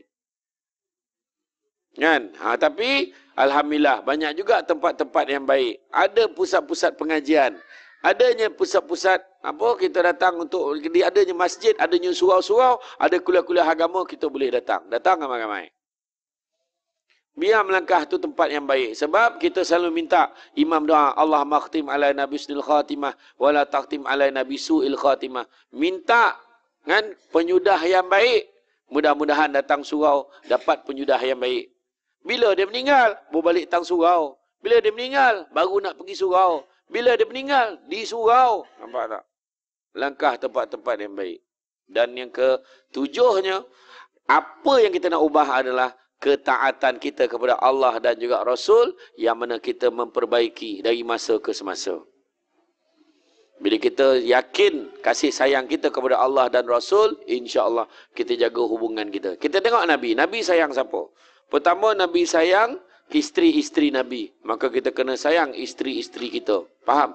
Kan? Tapi alhamdulillah banyak juga tempat-tempat yang baik. Ada pusat-pusat pengajian. Adanya pusat-pusat kita datang untuk adanya masjid, adanya surau-surau, ada kuliah-kuliah agama kita boleh datang. Datang ramai-ramai. Biar melangkah tu tempat yang baik. Sebab kita selalu minta imam doa, Allah makhtim ala nabi sunil khatimah wala takhtim ala nabi su'il khatimah. Minta kan penyudah yang baik. Mudah-mudahan datang surau dapat penyudah yang baik. Bila dia meninggal, berbalik tang surau. Bila dia meninggal, baru nak pergi surau. Bila dia meninggal, di surau. Nampak tak? Langkah tempat-tempat yang baik. Dan yang ketujuhnya, apa yang kita nak ubah adalah ketaatan kita kepada Allah dan juga Rasul, yang mana kita memperbaiki dari masa ke semasa. Bila kita yakin kasih sayang kita kepada Allah dan Rasul, insya-Allah kita jaga hubungan kita. Kita tengok Nabi. Nabi sayang siapa? Pertama, Nabi sayang isteri-isteri Nabi. Maka kita kena sayang isteri-isteri kita. Faham?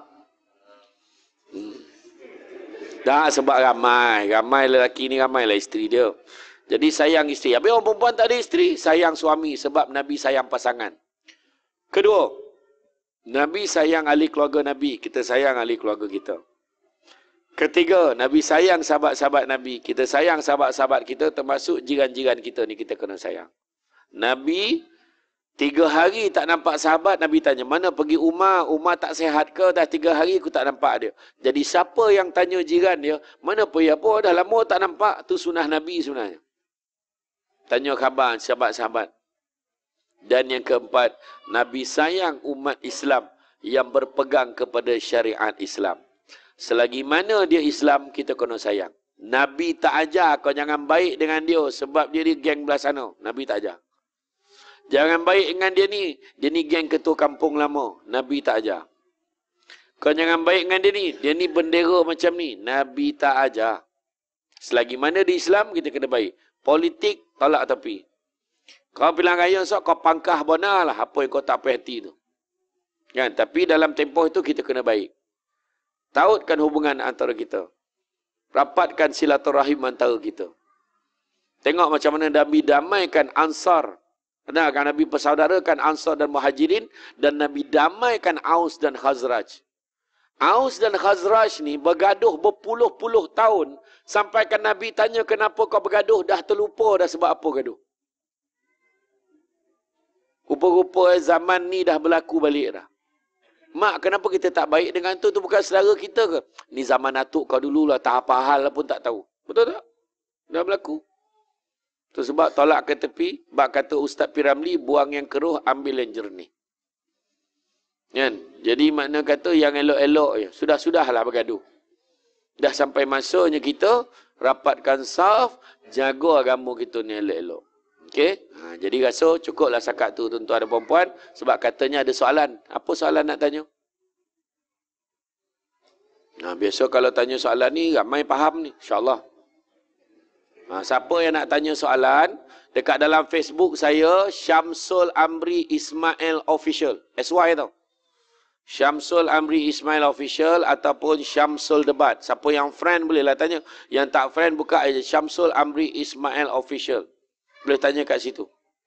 Tak, sebab ramai. Ramai lelaki ni, ramailah isteri dia. Jadi sayang isteri. Habis orang perempuan tak ada isteri, sayang suami. Sebab Nabi sayang pasangan. Kedua, Nabi sayang ahli keluarga Nabi. Kita sayang ahli keluarga kita. Ketiga, Nabi sayang sahabat-sahabat Nabi. Kita sayang sahabat-sahabat kita, termasuk jiran-jiran kita ni kita kena sayang. Nabi 3 hari tak nampak sahabat, Nabi tanya, mana pergi Umar? Umar tak sihat ke? Dah 3 hari aku tak nampak dia. Jadi siapa yang tanya jiran dia, mana pergi apa? Dah lama tak nampak. Tu sunnah Nabi sebenarnya. Tanya khabar sahabat-sahabat. Dan yang keempat, Nabi sayang umat Islam yang berpegang kepada syariat Islam. Selagi mana dia Islam, kita kena sayang. Nabi tak ajar kau jangan baik dengan dia sebab dia ni geng belah sana. Nabi tak ajar. Jangan baik dengan dia ni geng ketua kampung lama. Nabi tak ajar. Kau jangan baik dengan dia ni bendera macam ni. Nabi tak ajar. Selagi mana di Islam, kita kena baik. Politik, tolak tepi. Kau bilang raya sok, kau pangkah benar lah apa yang kau tak perhati tu. Kan? Tapi dalam tempoh itu kita kena baik. Tautkan hubungan antara kita. Rapatkan silaturahim antara kita. Tengok macam mana Nabi damaikan Ansar. Kan Nabi persaudarakan Ansar dan Muhajirin, dan Nabi damaikan Aus dan Khazraj. Aus dan Khazraj ni bergaduh berpuluh-puluh tahun, sampaikan Nabi tanya kenapa kau bergaduh, dah terlupa dah sebab apa gaduh. Rupa-rupa zaman ni dah berlaku balik dah. Mak, kenapa kita tak baik dengan tu? Tu bukan saudara kita ke? Ni zaman atuk kau dululah, tak apa hal pun tak tahu. Betul tak? Dah berlaku. Tu sebab tolak ke tepi, bak kata Ustaz Piramli, buang yang keruh, ambil yang jernih. Kan? Jadi makna kata yang elok-elok je. Sudah-sudahlah bergaduh. Dah sampai masanya kita rapatkan saf, jaga agama kita ni elok-elok. Okey? Jadi rasa cukuplah sakat tu tuan-tuan dan puan-puan, sebab katanya ada soalan. Apa soalan nak tanya? Biasa kalau tanya soalan ni, ramai faham ni. InsyaAllah. Siapa yang nak tanya soalan, dekat dalam Facebook saya, Syamsul Amri Ismail Official. SY tau. Syamsul Amri Ismail Official ataupun Syamsul Debat. Siapa yang friend bolehlah tanya. Yang tak friend buka aja Syamsul Amri Ismail Official. Boleh tanya kat situ.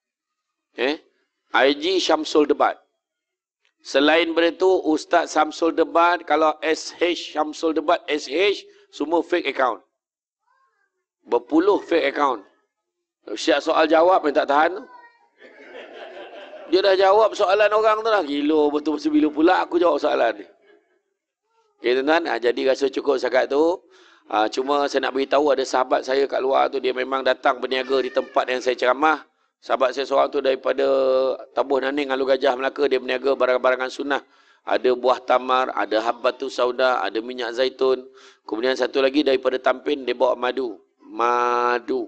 IG Syamsul Debat. Selain daripada itu, Ustaz Syamsul Debat, kalau SH Syamsul Debat, SH, semua fake account. Berpuluh fake account. Siap soal jawab yang tak tahan tu. Dia dah jawab soalan orang tu lah. Gila betul-betul bila pula aku jawab soalan ni. Okay tuan-tuan, jadi rasa cukup setakat tu. Cuma saya nak beritahu ada sahabat saya kat luar tu, dia memang datang berniaga di tempat yang saya ceramah. Sahabat saya seorang tu daripada Tabuh Naning, Alu Gajah, Melaka, dia berniaga barang-barangan sunnah. ada buah tamar, ada habbatus sauda, ada minyak zaitun. Kemudian satu lagi daripada tampin, dia bawa madu. Madu.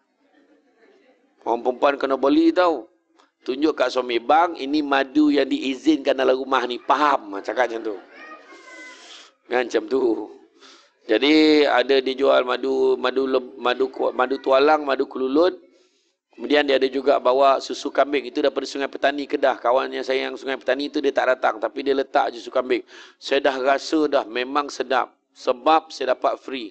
Orang perempuan kena beli tau. Tunjuk kat suami, bang, ini madu yang diizinkan dalam rumah ni. Faham? Cakap macam tu. Kan macam tu. Jadi ada dijual madu tualang, madu kelulut. Kemudian dia ada juga bawa susu kambing. Itu daripada Sungai Petani Kedah. Kawannya saya yang Sungai Petani itu dia tak datang. Tapi dia letak je susu kambing. Saya dah rasa dah memang sedap. Sebab saya dapat free.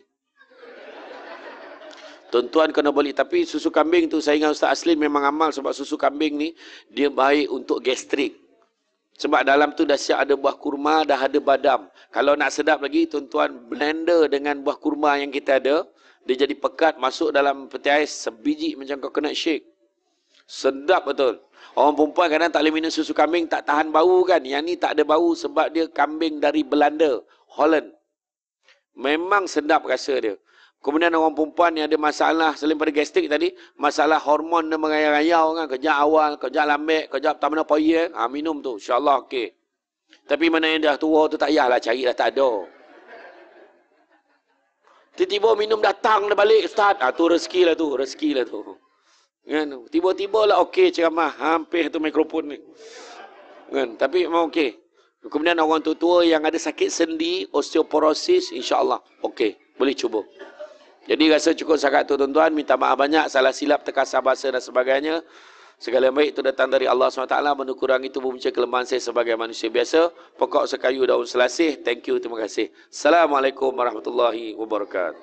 Tuan-tuan kena beli. Tapi susu kambing tu saya dengan Ustaz Aslin memang amal. Sebab susu kambing ni dia baik untuk gastrik. Sebab dalam tu dah siap ada buah kurma, dah ada badam. Kalau nak sedap lagi, tuan-tuan blender dengan buah kurma yang kita ada. Dia jadi pekat, masuk dalam peti ais sebiji macam coconut shake. Sedap betul. Orang perempuan kadang tak boleh minum susu kambing, tak tahan bau kan. Yang ni tak ada bau sebab dia kambing dari Belanda, Holland. Memang sedap rasa dia. Kemudian orang perempuan yang ada masalah selain pada gastrik tadi, masalah hormon dia mengayau-ayau kan, kejap awal, kejap lambat, kejap tak mana payah, minum tu, insya-Allah okey. Tapi mana yang dah tua tu tak payahlah cari dah tak ada. Tiba-tiba minum datang dah balik ustaz. Tu rezeki lah tu. Kan? Tiba-tiba lah okey ceramah, hampir tu mikrofon ni. Kan? Tapi memang okey. Kemudian orang tua-tua yang ada sakit sendi, osteoporosis, insya-Allah okey, boleh cuba. Jadi rasa cukup setakat tu tuan-tuan. Minta maaf banyak. Salah silap, terkasar bahasa dan sebagainya. Segala yang baik itu datang dari Allah SWT. Benda kurang itu mempunyai kelemahan saya sebagai manusia biasa. Pokok sekayu daun selasih. Thank you. Terima kasih. Assalamualaikum warahmatullahi wabarakatuh.